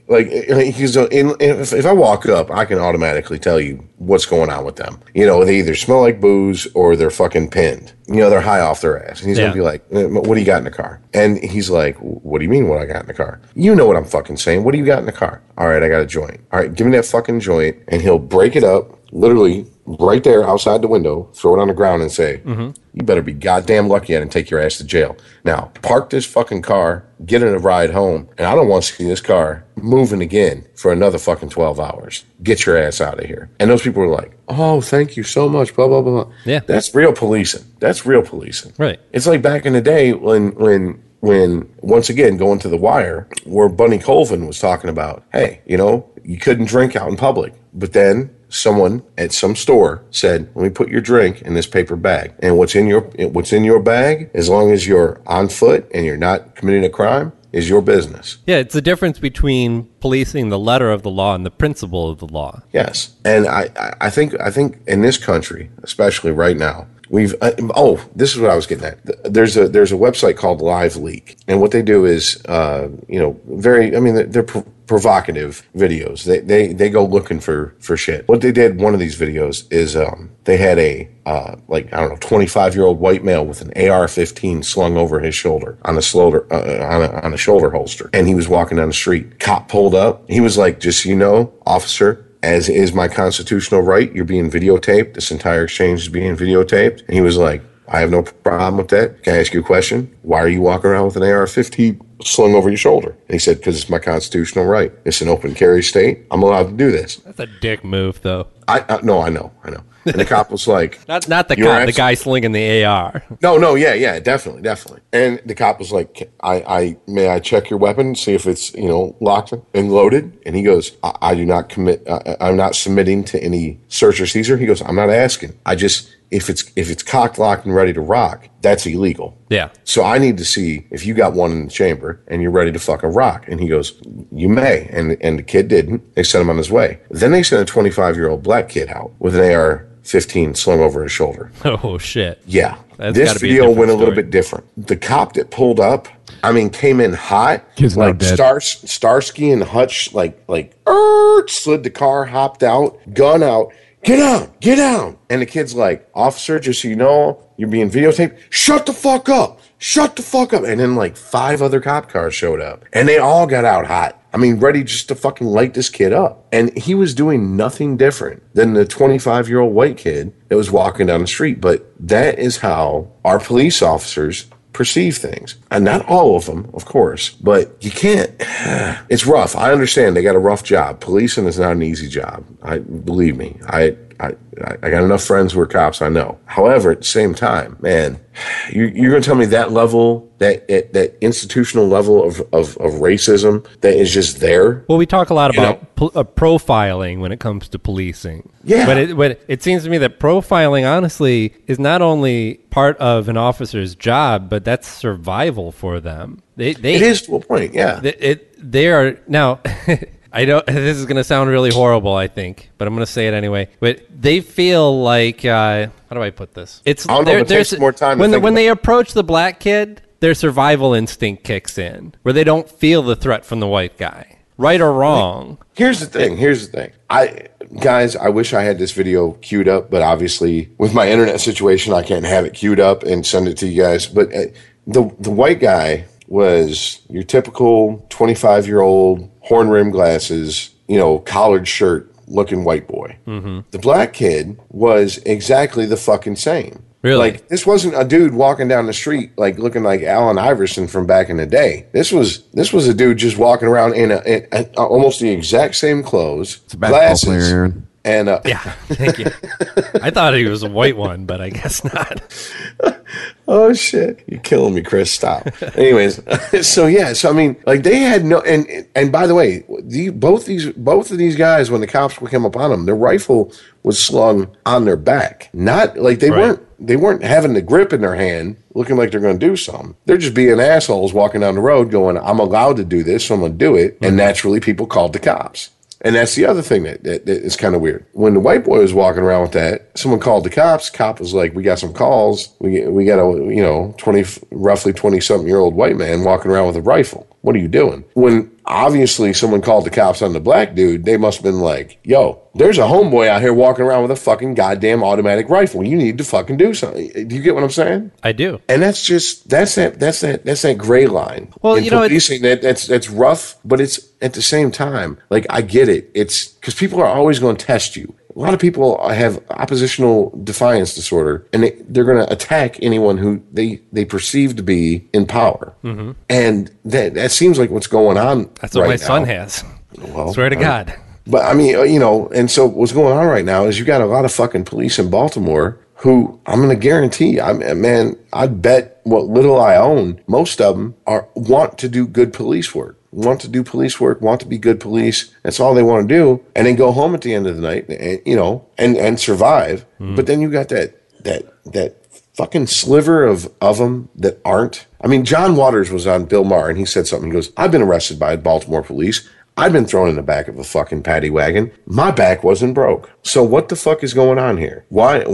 if I walk up, I can automatically tell you what's going on with them. They either smell like booze or they're fucking pinned. They're high off their ass. And he's going to be like, what do you got in the car? And he's like, what do you mean what I got in the car? You know what I'm fucking saying. What do you got in the car? All right, I got a joint. All right, give me that fucking joint. And he'll break it up, literally right there outside the window, throw it on the ground and say, you better be goddamn lucky I didn't take your ass to jail. Now, park this fucking car, get in a ride home, and I don't want to see this car moving again for another fucking 12 hours. Get your ass out of here. And those people were like, oh, thank you so much, blah, blah, blah. Yeah. That's real policing. That's real policing. Right. It's like back in the day when once again, going to The Wire, where Bunny Colvin was talking about, hey, you couldn't drink out in public. But then someone at some store said, let me put your drink in this paper bag. And what's in your bag, as long as you're on foot and you're not committing a crime, is your business. Yeah, it's the difference between policing the letter of the law and the principle of the law. Yes. And I think in this country, especially right now, this is what I was getting at. There's a website called Live Leak, and what they do is, they're provocative videos. They go looking for shit. What they did, one of these videos is, they had a 25-year-old white male with an AR-15 slung over his shoulder on a shoulder holster, and he was walking down the street. Cop pulled up. He was like, just so you know, officer, as is my constitutional right, you're being videotaped. This entire exchange is being videotaped. And he was like, I have no problem with that. Can I ask you a question? Why are you walking around with an AR-15 slung over your shoulder? And he said, because it's my constitutional right. It's an open carry state. I'm allowed to do this. That's a dick move, though. I know. And the cop was like... not the cop, the guy slinging the AR. No, yeah, definitely. And the cop was like, may I check your weapon, see if it's, locked and loaded? And he goes, I do not commit, I'm not submitting to any search or seizure. He goes, I'm not asking. If it's cocked, locked, and ready to rock, that's illegal. Yeah. So I need to see if you got one in the chamber and you're ready to fucking rock. And he goes, you may. And the kid didn't. They sent him on his way. Then they sent a 25-year-old black kid out with an AR-15 slung over his shoulder. Oh, shit. Yeah. This video went a little bit different. The cop that pulled up, came in hot. Kid's like Starsky and Hutch, slid the car, hopped out, gun out. Get down. And the kid's like, officer, just so you know, you're being videotaped. Shut the fuck up. And then 5 other cop cars showed up. And they all got out hot. Ready just to fucking light this kid up. And he was doing nothing different than the 25-year-old white kid that was walking down the street. But that is how our police officers perceive things. And not all of them, of course, but you can't. It's rough. I understand they got a rough job. Policing is not an easy job. Believe me. I got enough friends who are cops, I know. However, at the same time, man, you're going to tell me that level, that institutional level of racism that is just there? Well, we talk a lot about profiling when it comes to policing. Yeah. But it seems to me that profiling, honestly, is not only part of an officer's job, but that's survival for them. It is to a point, yeah. They are, now... I know this is going to sound really horrible, I think, but I'm going to say it anyway. But they feel like, how do I put this? It takes more time. When they approach the black kid, their survival instinct kicks in, where they don't feel the threat from the white guy, right or wrong. Here's the thing. I wish I had this video queued up, but obviously with my internet situation, I can't have it queued up and send it to you guys. But the white guy was your typical 25-year-old, horn-rimmed glasses, collared shirt looking white boy. Mm-hmm. The black kid was exactly the fucking same. Really? This wasn't a dude walking down the street looking like Allen Iverson from back in the day. This was a dude just walking around in almost the exact same clothes, it's a basketball player, Aaron. And yeah, thank you. I thought he was a white one, but I guess not. Oh shit, you're killing me, Chris. Stop. Anyways, so they had no, and by the way, both of these guys, when the cops would come upon them, their rifle was slung on their back. Not like they weren't having the grip in their hand, looking like they're going to do something. They're just being assholes walking down the road, going, "I'm allowed to do this, so I'm going to do it." Mm-hmm. And naturally, people called the cops. And that's the other thing that is kind of weird. When the white boy was walking around with that, someone called the cops. Cop was like, "We got some calls. We got a roughly 20-something-year-old white man walking around with a rifle." what are you doing? When obviously someone called the cops on the black dude, they must have been like, yo, there's a homeboy out here walking around with a fucking goddamn automatic rifle. You need to fucking do something. Do you get what I'm saying? I do. And that's that gray line. Well, in policing, that's rough, but it's at the same time, like, I get it. It's because people are always going to test you. A lot of people have oppositional defiance disorder, and they're going to attack anyone who they perceive to be in power. Mm-hmm. And that seems like what's going on. That's what my son has. Well, swear to God. But I mean, and so what's going on right now is you got a lot of fucking police in Baltimore who I'm going to guarantee, I'd bet what little I own, most of them want to do good police work. Want to do police work, want to be good police. That's all they want to do, and then go home at the end of the night, and survive. Mm. But then you got that fucking sliver of them that aren't. I mean, John Waters was on Bill Maher, and he said something. He goes, "I've been arrested by Baltimore police. I've been thrown in the back of a fucking paddy wagon. My back wasn't broke. So what the fuck is going on here?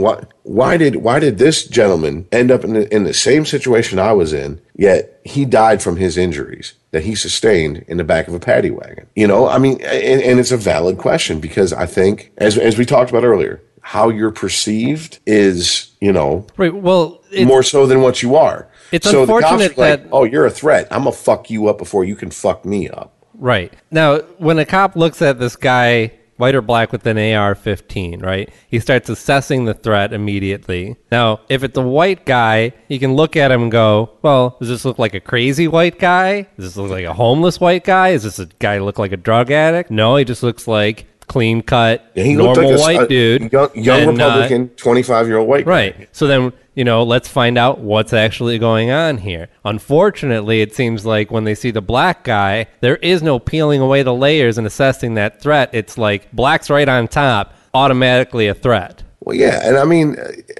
Why did this gentleman end up in the same situation I was in, yet he died from his injuries that he sustained in the back of a paddy wagon?" I mean, and it's a valid question, because I think, as we talked about earlier, how you're perceived is, right. Well, more so than what you are. It's so unfortunate that, oh, you're a threat. I'm gonna fuck you up before you can fuck me up. Right. Now, when a cop looks at this guy, white or black, with an AR-15, right, he starts assessing the threat immediately. Now, if it's a white guy, you can look at him and go, well, does this look like a crazy white guy? Does this look like a homeless white guy? Is this a guy look like a drug addict? No, he just looks like clean-cut, normal white dude. Young Republican, 25-year-old white guy. Right. So then, let's find out what's actually going on here. Unfortunately, it seems like when they see the black guy, there is no peeling away the layers and assessing that threat. It's like black's right on top, automatically a threat. Well, yeah. And I mean,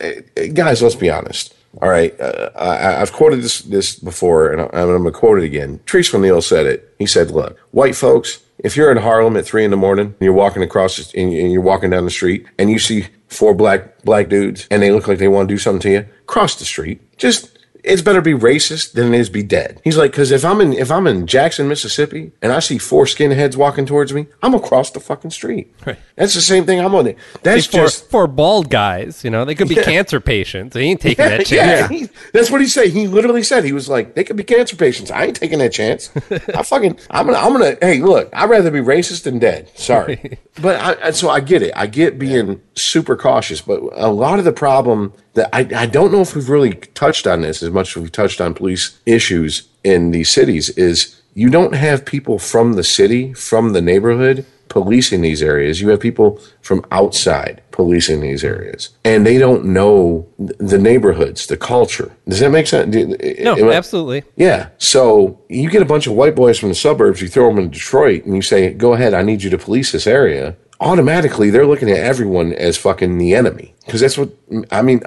guys, let's be honest. All right. I've quoted this before, and I'm going to quote it again. Therese O'Neill said it. He said, look, white folks, if you're in Harlem at 3 a.m. and you're walking across and you're walking down the street and you see 4 black dudes and they look like they want to do something to you, cross the street. It's better be racist than it is be dead. He's like, because if I'm in Jackson, Mississippi, and I see 4 skinheads walking towards me, I'm gonna cross the fucking street. Right. That's the same thing I'm on it. That's just 4 bald guys. They could be cancer patients. He ain't taking that chance. Yeah, that's what he said. He literally said, he was like, they could be cancer patients. I ain't taking that chance. I'm gonna. Hey, look, I'd rather be racist than dead. Sorry, but so I get it. I get being super cautious, but a lot of the problem that I don't know if we've really touched on this as much as we've touched on police issues in these cities is you don't have people from the city, from the neighborhood, policing these areas. You have people from outside policing these areas, and they don't know the neighborhoods, the culture. Does that make sense? No, absolutely. Yeah. So you get a bunch of white boys from the suburbs, you throw them in Detroit, and you say, go ahead, I need you to police this area. Automatically, they're looking at everyone as fucking the enemy. Because that's what, I mean,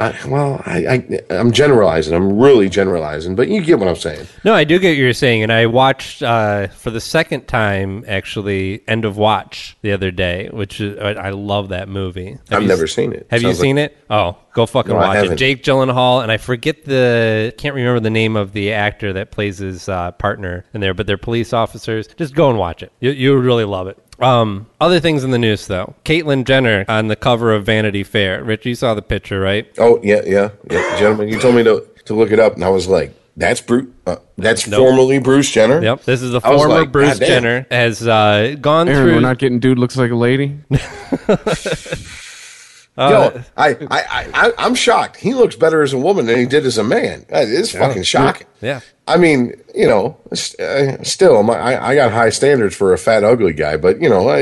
I'm generalizing. I'm really generalizing. But you get what I'm saying. No, I do get what you're saying. And I watched, for the second time, actually, End of Watch the other day, which is, I love that movie. I've never seen it. Have you seen it? Oh, go fucking watch it. Jake Gyllenhaal, and I can't remember the name of the actor that plays his partner in there, but they're police officers. Just go and watch it. You would really love it. Other things in the news, though. Caitlyn Jenner on the cover of Vanity Fair. Rich, you saw the picture, right? Oh, yeah. Gentlemen, you told me to look it up, and I was like, that's formerly Bruce Jenner? Yep, this is the former Bruce Jenner. Has gone Aaron, through... we're not getting dude looks like a lady? Yo, I'm shocked. He looks better as a woman than he did as a man. It's fucking shocking. Yeah. I mean, still, I got high standards for a fat, ugly guy, but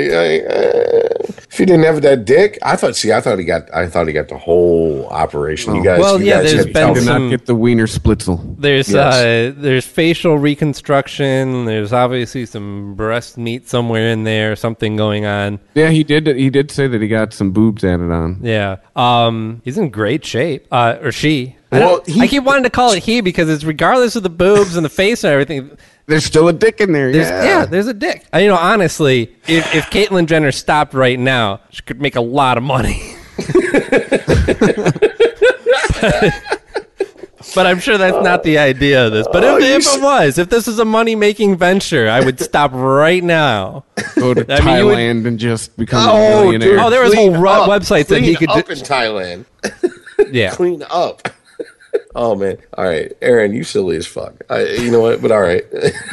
if he didn't have that dick, I thought he got the whole operation. You guys, there's been did not get the wiener splitzel. There's facial reconstruction. There's obviously some breast meat somewhere in there, something going on. Yeah, he did say that he got some boobs added on. Yeah, he's in great shape, or she. I keep wanting to call it he because it's regardless of the boobs and the face and everything. There's still a dick in there. There's a dick. Honestly, if Caitlyn Jenner stopped right now, she could make a lot of money. But I'm sure that's not the idea of this. But if this is a money-making venture, I would stop right now. Go to Thailand and just become a millionaire. Oh, there was whole websites that he could up in Thailand. Yeah, clean up. Oh man! All right, Aaron, you silly as fuck. You know what? But all right.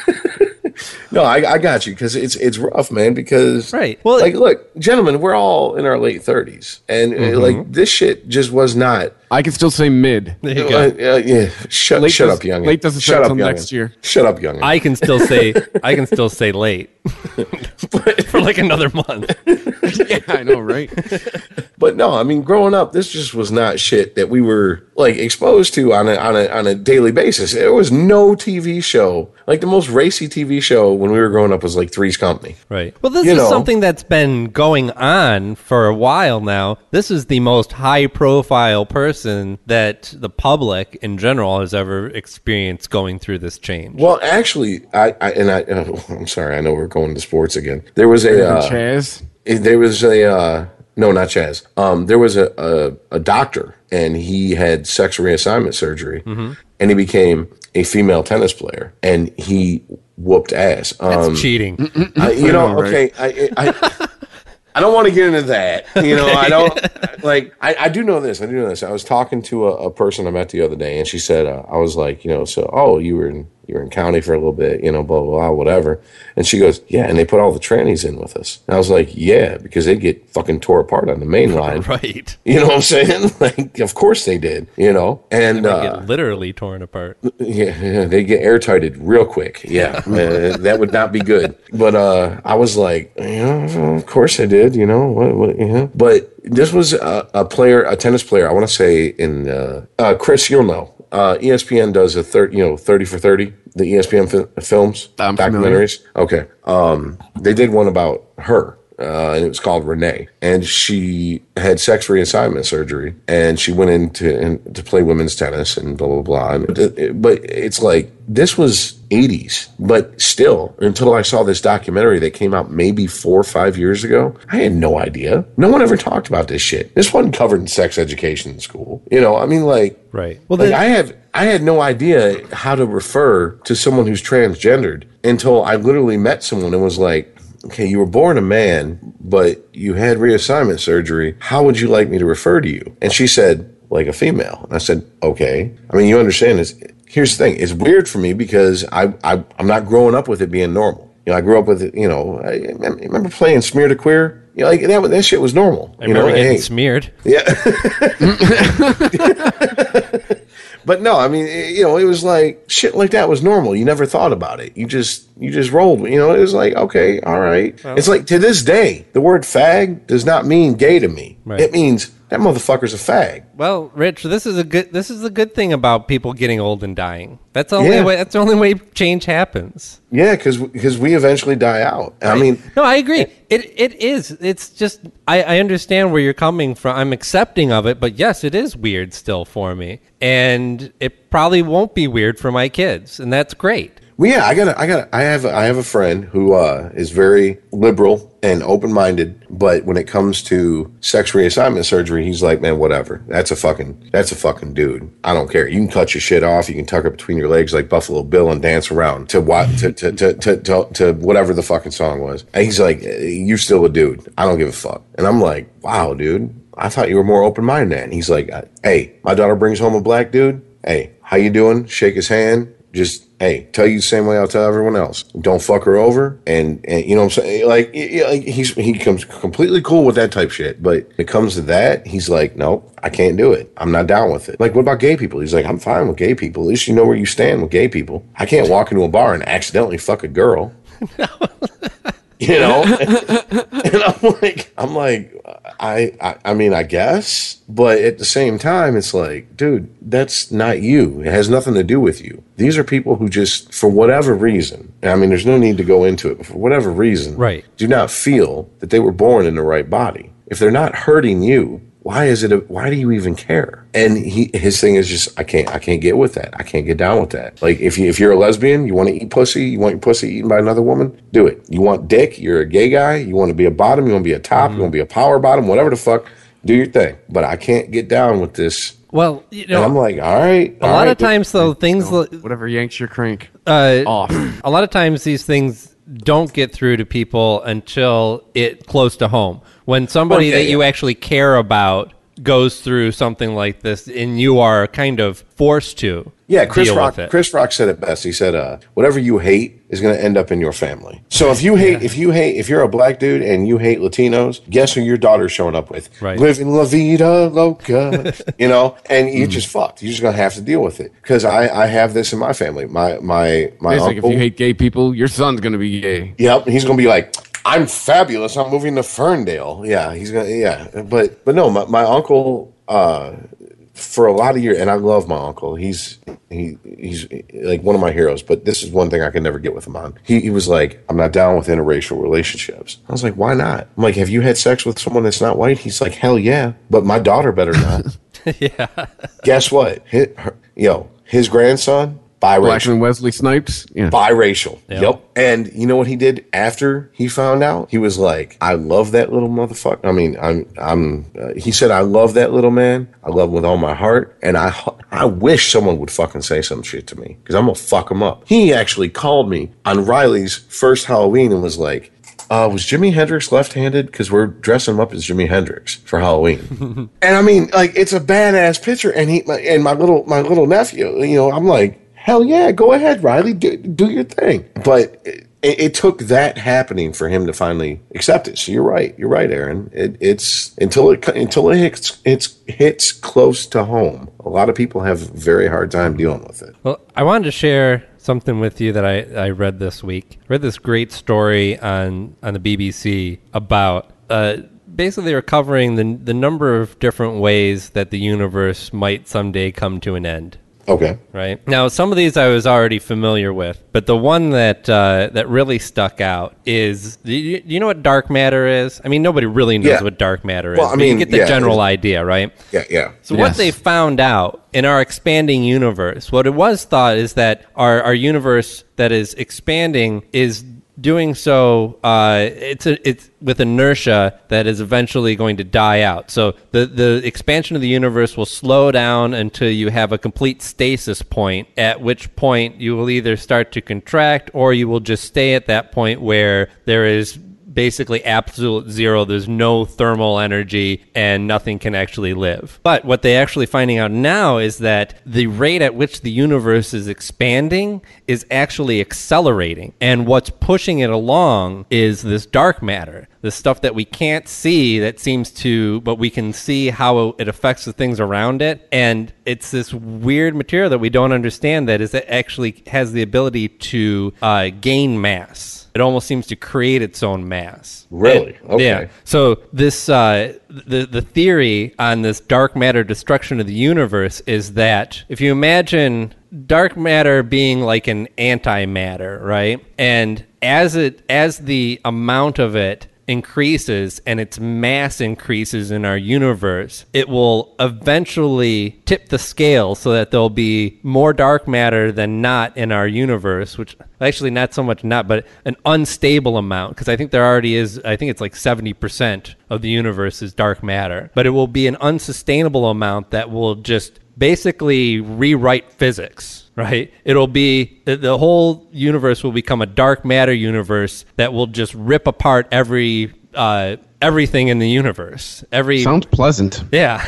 No, I got you because it's rough, man. Because right, well, like, look, gentlemen, we're all in our late 30s, and like this shit just was not. I can still say mid. There you go. Yeah, shut up, youngin. Late doesn't start until next year. Shut up, youngin. I can still say late for like another month. Yeah, I know, right? But no, I mean, growing up, this just was not shit that we were like exposed to on a daily basis. There was no TV show. Like the most racy TV show when we were growing up was like Three's Company. Right. Well, this is something that's been going on for a while now. This is the most high-profile person that the public in general has ever experienced going through this change. Well, actually, I'm sorry. I know we're going to sports again. There was a Chaz. There was a no, not Chaz. There was a doctor, and he had sex reassignment surgery, and he became a female tennis player, and he whooped ass. That's cheating. Okay. I don't want to get into that. I don't like. I do know this. I was talking to a person I met the other day, and she said, I was like, you were in county for a little bit, blah, blah, blah, whatever. And she goes, yeah, and they put all the trannies in with us. And I was like, yeah, because they get fucking tore apart on the main line. Right. You know what I'm saying? Like, of course they did, And they get literally torn apart. Yeah, they get airtighted real quick. Yeah, man, that would not be good. But I was like, of course they did, But this was a tennis player, I want to say in, Chris, you'll know. ESPN does a 30 for 30, the ESPN films, documentaries. Okay. They did one about her, and it was called Renee, and she had sex reassignment surgery, and she went in to play women's tennis and blah, blah, blah. But it's like, this was 80s, but still, until I saw this documentary that came out maybe 4 or 5 years ago, I had no idea. No one ever talked about this shit. This wasn't covered in sex education in school. Right. Well, I had no idea how to refer to someone who's transgendered until I literally met someone and was like, okay, you were born a man, but you had reassignment surgery. How would you like me to refer to you? And she said, like a female. And I said, okay. I mean, you understand this. Here's the thing. It's weird for me because I'm not growing up with it being normal. I grew up with it, I remember playing Smear to Queer. Like that shit was normal. I remember getting smeared. Yeah. But no, I mean, it was like shit like that was normal. You never thought about it. You just rolled. It was like, okay, all right. Well, it's like to this day, the word fag does not mean gay to me. Right. It means that motherfucker's a fag. Well, Rich, this is a good thing about people getting old and dying. That's the only way. That's the only way change happens. Yeah, because we eventually die out. Right. I mean, no, I agree. It is. It's just I understand where you're coming from. I'm accepting of it, but yes, it is weird still for me, and it probably won't be weird for my kids, and that's great. Well, yeah, I have a friend who is very liberal and open-minded, but when it comes to sex reassignment surgery, he's like, man, whatever. That's a fucking dude. I don't care. You can cut your shit off. You can tuck it between your legs like Buffalo Bill and dance around to whatever the fucking song was. And he's like, you're still a dude. I don't give a fuck. And I'm like, wow, dude. I thought you were more open-minded than that. And he's like, hey, my daughter brings home a black dude. Hey, how you doing? Shake his hand. Just, hey, tell you the same way I'll tell everyone else. Don't fuck her over. And you know what I'm saying? Like, he comes completely cool with that type shit. But when it comes to that, he's like, no, I can't do it. I'm not down with it. Like, what about gay people? He's like, I'm fine with gay people. At least you know where you stand with gay people. I can't walk into a bar and accidentally fuck a girl. And I'm like, I mean, I guess, but at the same time, it's like, dude, that's not you. It has nothing to do with you. These are people who just, for whatever reason, I mean, there's no need to go into it, but for whatever reason, right, do not feel that they were born in the right body. If they're not hurting you, why do you even care? And his thing is just, I can't get with that. I can't get down with that. Like, if you're a lesbian, you want to eat pussy, you want your pussy eaten by another woman, do it. You want dick, you're a gay guy, you want to be a bottom, you want to be a top, you want to be a power bottom, whatever the fuck, do your thing. But I can't get down with this Well, and I'm like, all right. A lot of times, though, things whatever yanks your crank off. A lot of times, these things don't get through to people until it close to home. When somebody that you actually care about goes through something like this, and you are kind of forced to. Yeah, Chris Rock said it best. He said, "Whatever you hate is going to end up in your family." So if you're a black dude and you hate Latinos, guess who your daughter's showing up with? Right. Living La Vida Loca, and you just fucked. You're just going to have to deal with it because I have this in my family. My uncle. If you hate gay people, your son's going to be gay. Yep, he's going to be like, I'm fabulous. I'm moving to Ferndale. Yeah, he's gonna. Yeah, but no, my uncle. For a lot of years, and I love my uncle. He's like one of my heroes. But this is one thing I could never get with him on. He was like, I'm not down with interracial relationships. I was like, why not? I'm like, have you had sex with someone that's not white? He's like, hell yeah, but my daughter better not. Yeah. Guess what? His grandson. Biracial. Blackman Wesley Snipes? Yeah. Biracial. Yep. And you know what he did after he found out? He was like, I love that little motherfucker. I mean, he said, I love that little man. I love him with all my heart. And I wish someone would fucking say some shit to me because I'm going to fuck him up. He actually called me on Riley's first Halloween and was like, was Jimi Hendrix left-handed? Because we're dressing him up as Jimi Hendrix for Halloween. And I mean, like, it's a badass picture. And my little nephew, I'm like, hell yeah, go ahead, Riley, do your thing. But it took that happening for him to finally accept it. So you're right, Aaron. It's until it hits close to home. A lot of people have a very hard time dealing with it. Well, I wanted to share something with you that I read this week. I read this great story on the BBC about basically they were covering the number of different ways that the universe might someday come to an end. Okay. Right. Now, some of these I was already familiar with, but the one that really stuck out is, do you know what dark matter is? I mean, nobody really knows what dark matter is. Well, I mean, you get the general idea, right? Yeah. So what they found out in our expanding universe, what it was thought is that our universe that is expanding is doing so, it's with inertia that is eventually going to die out. So the expansion of the universe will slow down until you have a complete stasis point, at which point you will either start to contract or you will just stay at that point where there is basically absolute zero. There's no thermal energy and nothing can actually live. But what they're actually finding out now is that the rate at which the universe is expanding is actually accelerating. And what's pushing it along is this dark matter, the stuff that we can't see that seems to, but we can see how it affects the things around it. And it's this weird material that we don't understand that actually has the ability to gain mass. It almost seems to create its own mass. Really? Okay. Yeah. So this the theory on this dark matter destruction of the universe is that if you imagine dark matter being like an antimatter, right? And as the amount of it increases and its mass increases in our universe, it will eventually tip the scale so that there'll be more dark matter than not in our universe, which actually not so much not, but an unstable amount, because I think there already is, I think it's like 70% of the universe is dark matter, but it will be an unsustainable amount that will just basically rewrite physics. Right? It'll be, the whole universe will become a dark matter universe that will just rip apart everything in the universe. Sounds pleasant. Yeah.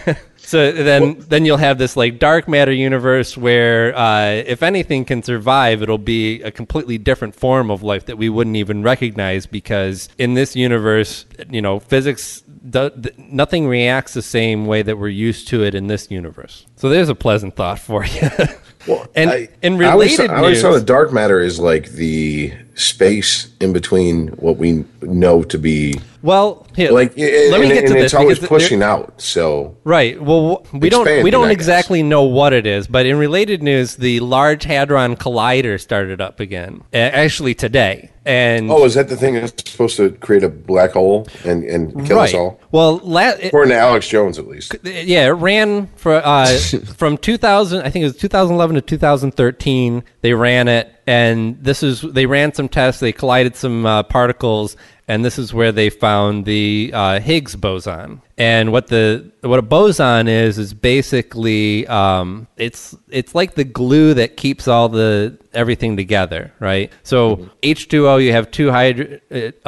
So then you'll have this like dark matter universe where if anything can survive, it'll be a completely different form of life that we wouldn't even recognize, because in this universe, physics, nothing reacts the same way that we're used to it in this universe. So there's a pleasant thought for you. Well, in related I always saw the dark matter is like the space in between what we know to be. Well, here, let me get to this. It's always pushing out. So right. Well, we don't exactly know what it is, but in related news, the Large Hadron Collider started up again. Actually, today. And is that the thing that's supposed to create a black hole and kill us all? Well, according to Alex Jones, at least. Yeah, it ran for from 2000. I think it was 2011 to 2013. They ran it, and they ran some tests. They collided some particles, and this is where they found the Higgs boson. And what a boson is basically it's like the glue that keeps everything together, right? So H2O, you have two hydrogen,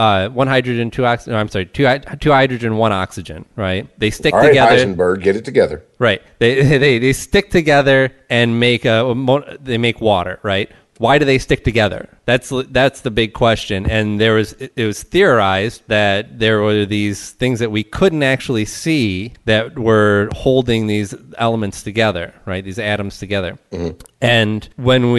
one oxygen, right? They stick together. Heisenberg, get it together. Right. They stick together and make water, right? Why do they stick together? That's the big question. And it was theorized that there were these things that we couldn't actually see that were holding these elements together, right? These atoms together. Mm-hmm. And when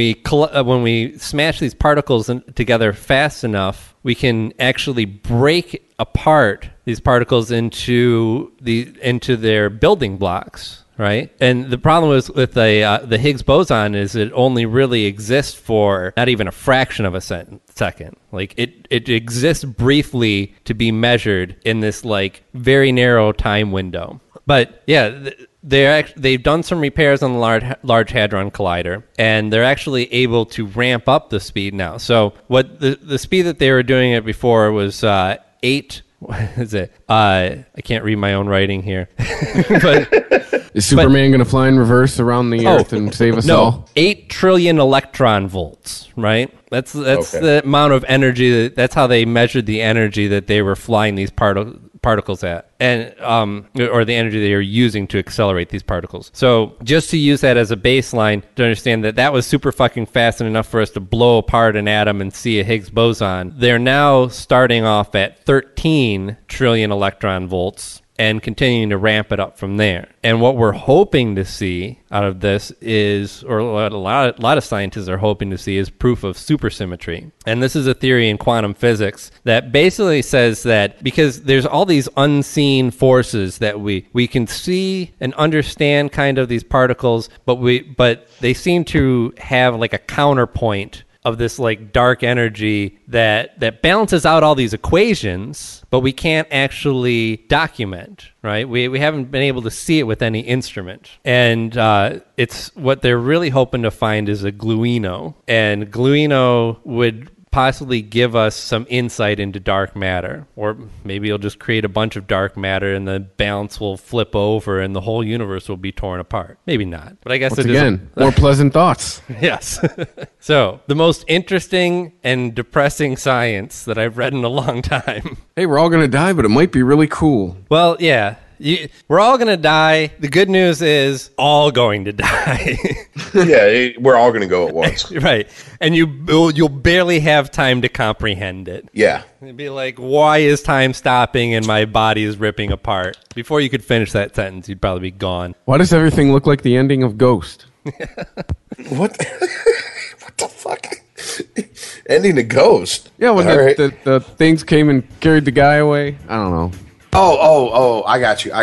we smash these particles together fast enough, we can actually break apart these particles into their building blocks. Right, and the problem with the Higgs boson is it only really exists for not even a fraction of a second. Like it exists briefly to be measured in this like very narrow time window. But yeah, they've done some repairs on the Large Hadron Collider, and they're actually able to ramp up the speed now. So what the speed that they were doing it before was 8. What is it? I can't read my own writing here. But is Superman going to fly in reverse around the Earth and save us all? 8 trillion electron volts, right? That's the amount of energy. That's how they measured the energy that they were flying these particles at, and or the energy they were using to accelerate these particles. So just to use that as a baseline to understand that was super fucking fast and enough for us to blow apart an atom and see a Higgs boson, they're now starting off at 13 trillion electron volts and continuing to ramp it up from there. And what we're hoping to see out of this is, or what a lot of scientists are hoping to see, is proof of supersymmetry. And this is a theory in quantum physics that basically says that because there's all these unseen forces that we can see and understand kind of these particles, but they seem to have like a counterpoint of this like dark energy that balances out all these equations, but we can't actually document, right? We haven't been able to see it with any instrument. And it's what they're really hoping to find is a gluino. And gluino would possibly give us some insight into dark matter, or maybe it'll just create a bunch of dark matter and the balance will flip over and the whole universe will be torn apart. Maybe not, but I guess once again, more pleasant thoughts. Yes. So the most interesting and depressing science that I've read in a long time. Hey, we're all gonna die, but it might be really cool. Well, yeah. We're all going to die. The good news is all going to die. Yeah, we're all going to go at once. Right. And you'll barely have time to comprehend it. Yeah. It'd be like, why is time stopping and my body is ripping apart? Before you could finish that sentence, you'd probably be gone. Why does everything look like the ending of Ghost? What? What the fuck? Ending of Ghost? Yeah, when the things came and carried the guy away. I don't know. Oh, I got you.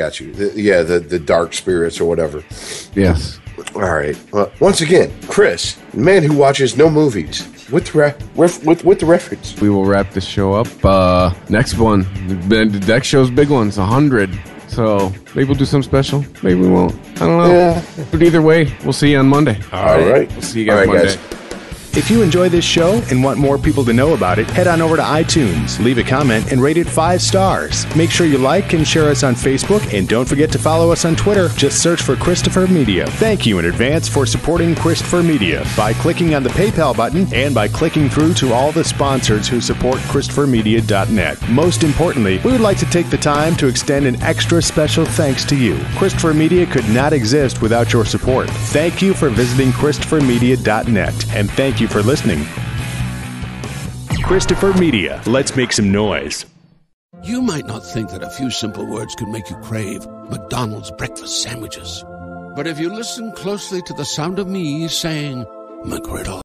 The dark spirits or whatever. Yes. All right. Well, once again, Chris, the man who watches no movies, with the reference. We will wrap this show up. Next one. The next show's big one's 100. So maybe we'll do something special. Maybe we won't. I don't know. Yeah. But either way, we'll see you on Monday. All right. We'll see you guys Monday. Guys. If you enjoy this show and want more people to know about it, head on over to iTunes, leave a comment, and rate it 5 stars. Make sure you like and share us on Facebook, and don't forget to follow us on Twitter. Just search for Christopher Media. Thank you in advance for supporting Christopher Media by clicking on the PayPal button and by clicking through to all the sponsors who support ChristopherMedia.net. Most importantly, we would like to take the time to extend an extra special thanks to you. Christopher Media could not exist without your support. Thank you for visiting ChristopherMedia.net, and thank you for listening. Christopher Media. Let's make some noise. You might not think that a few simple words could make you crave McDonald's breakfast sandwiches. But if you listen closely to the sound of me saying McGriddle,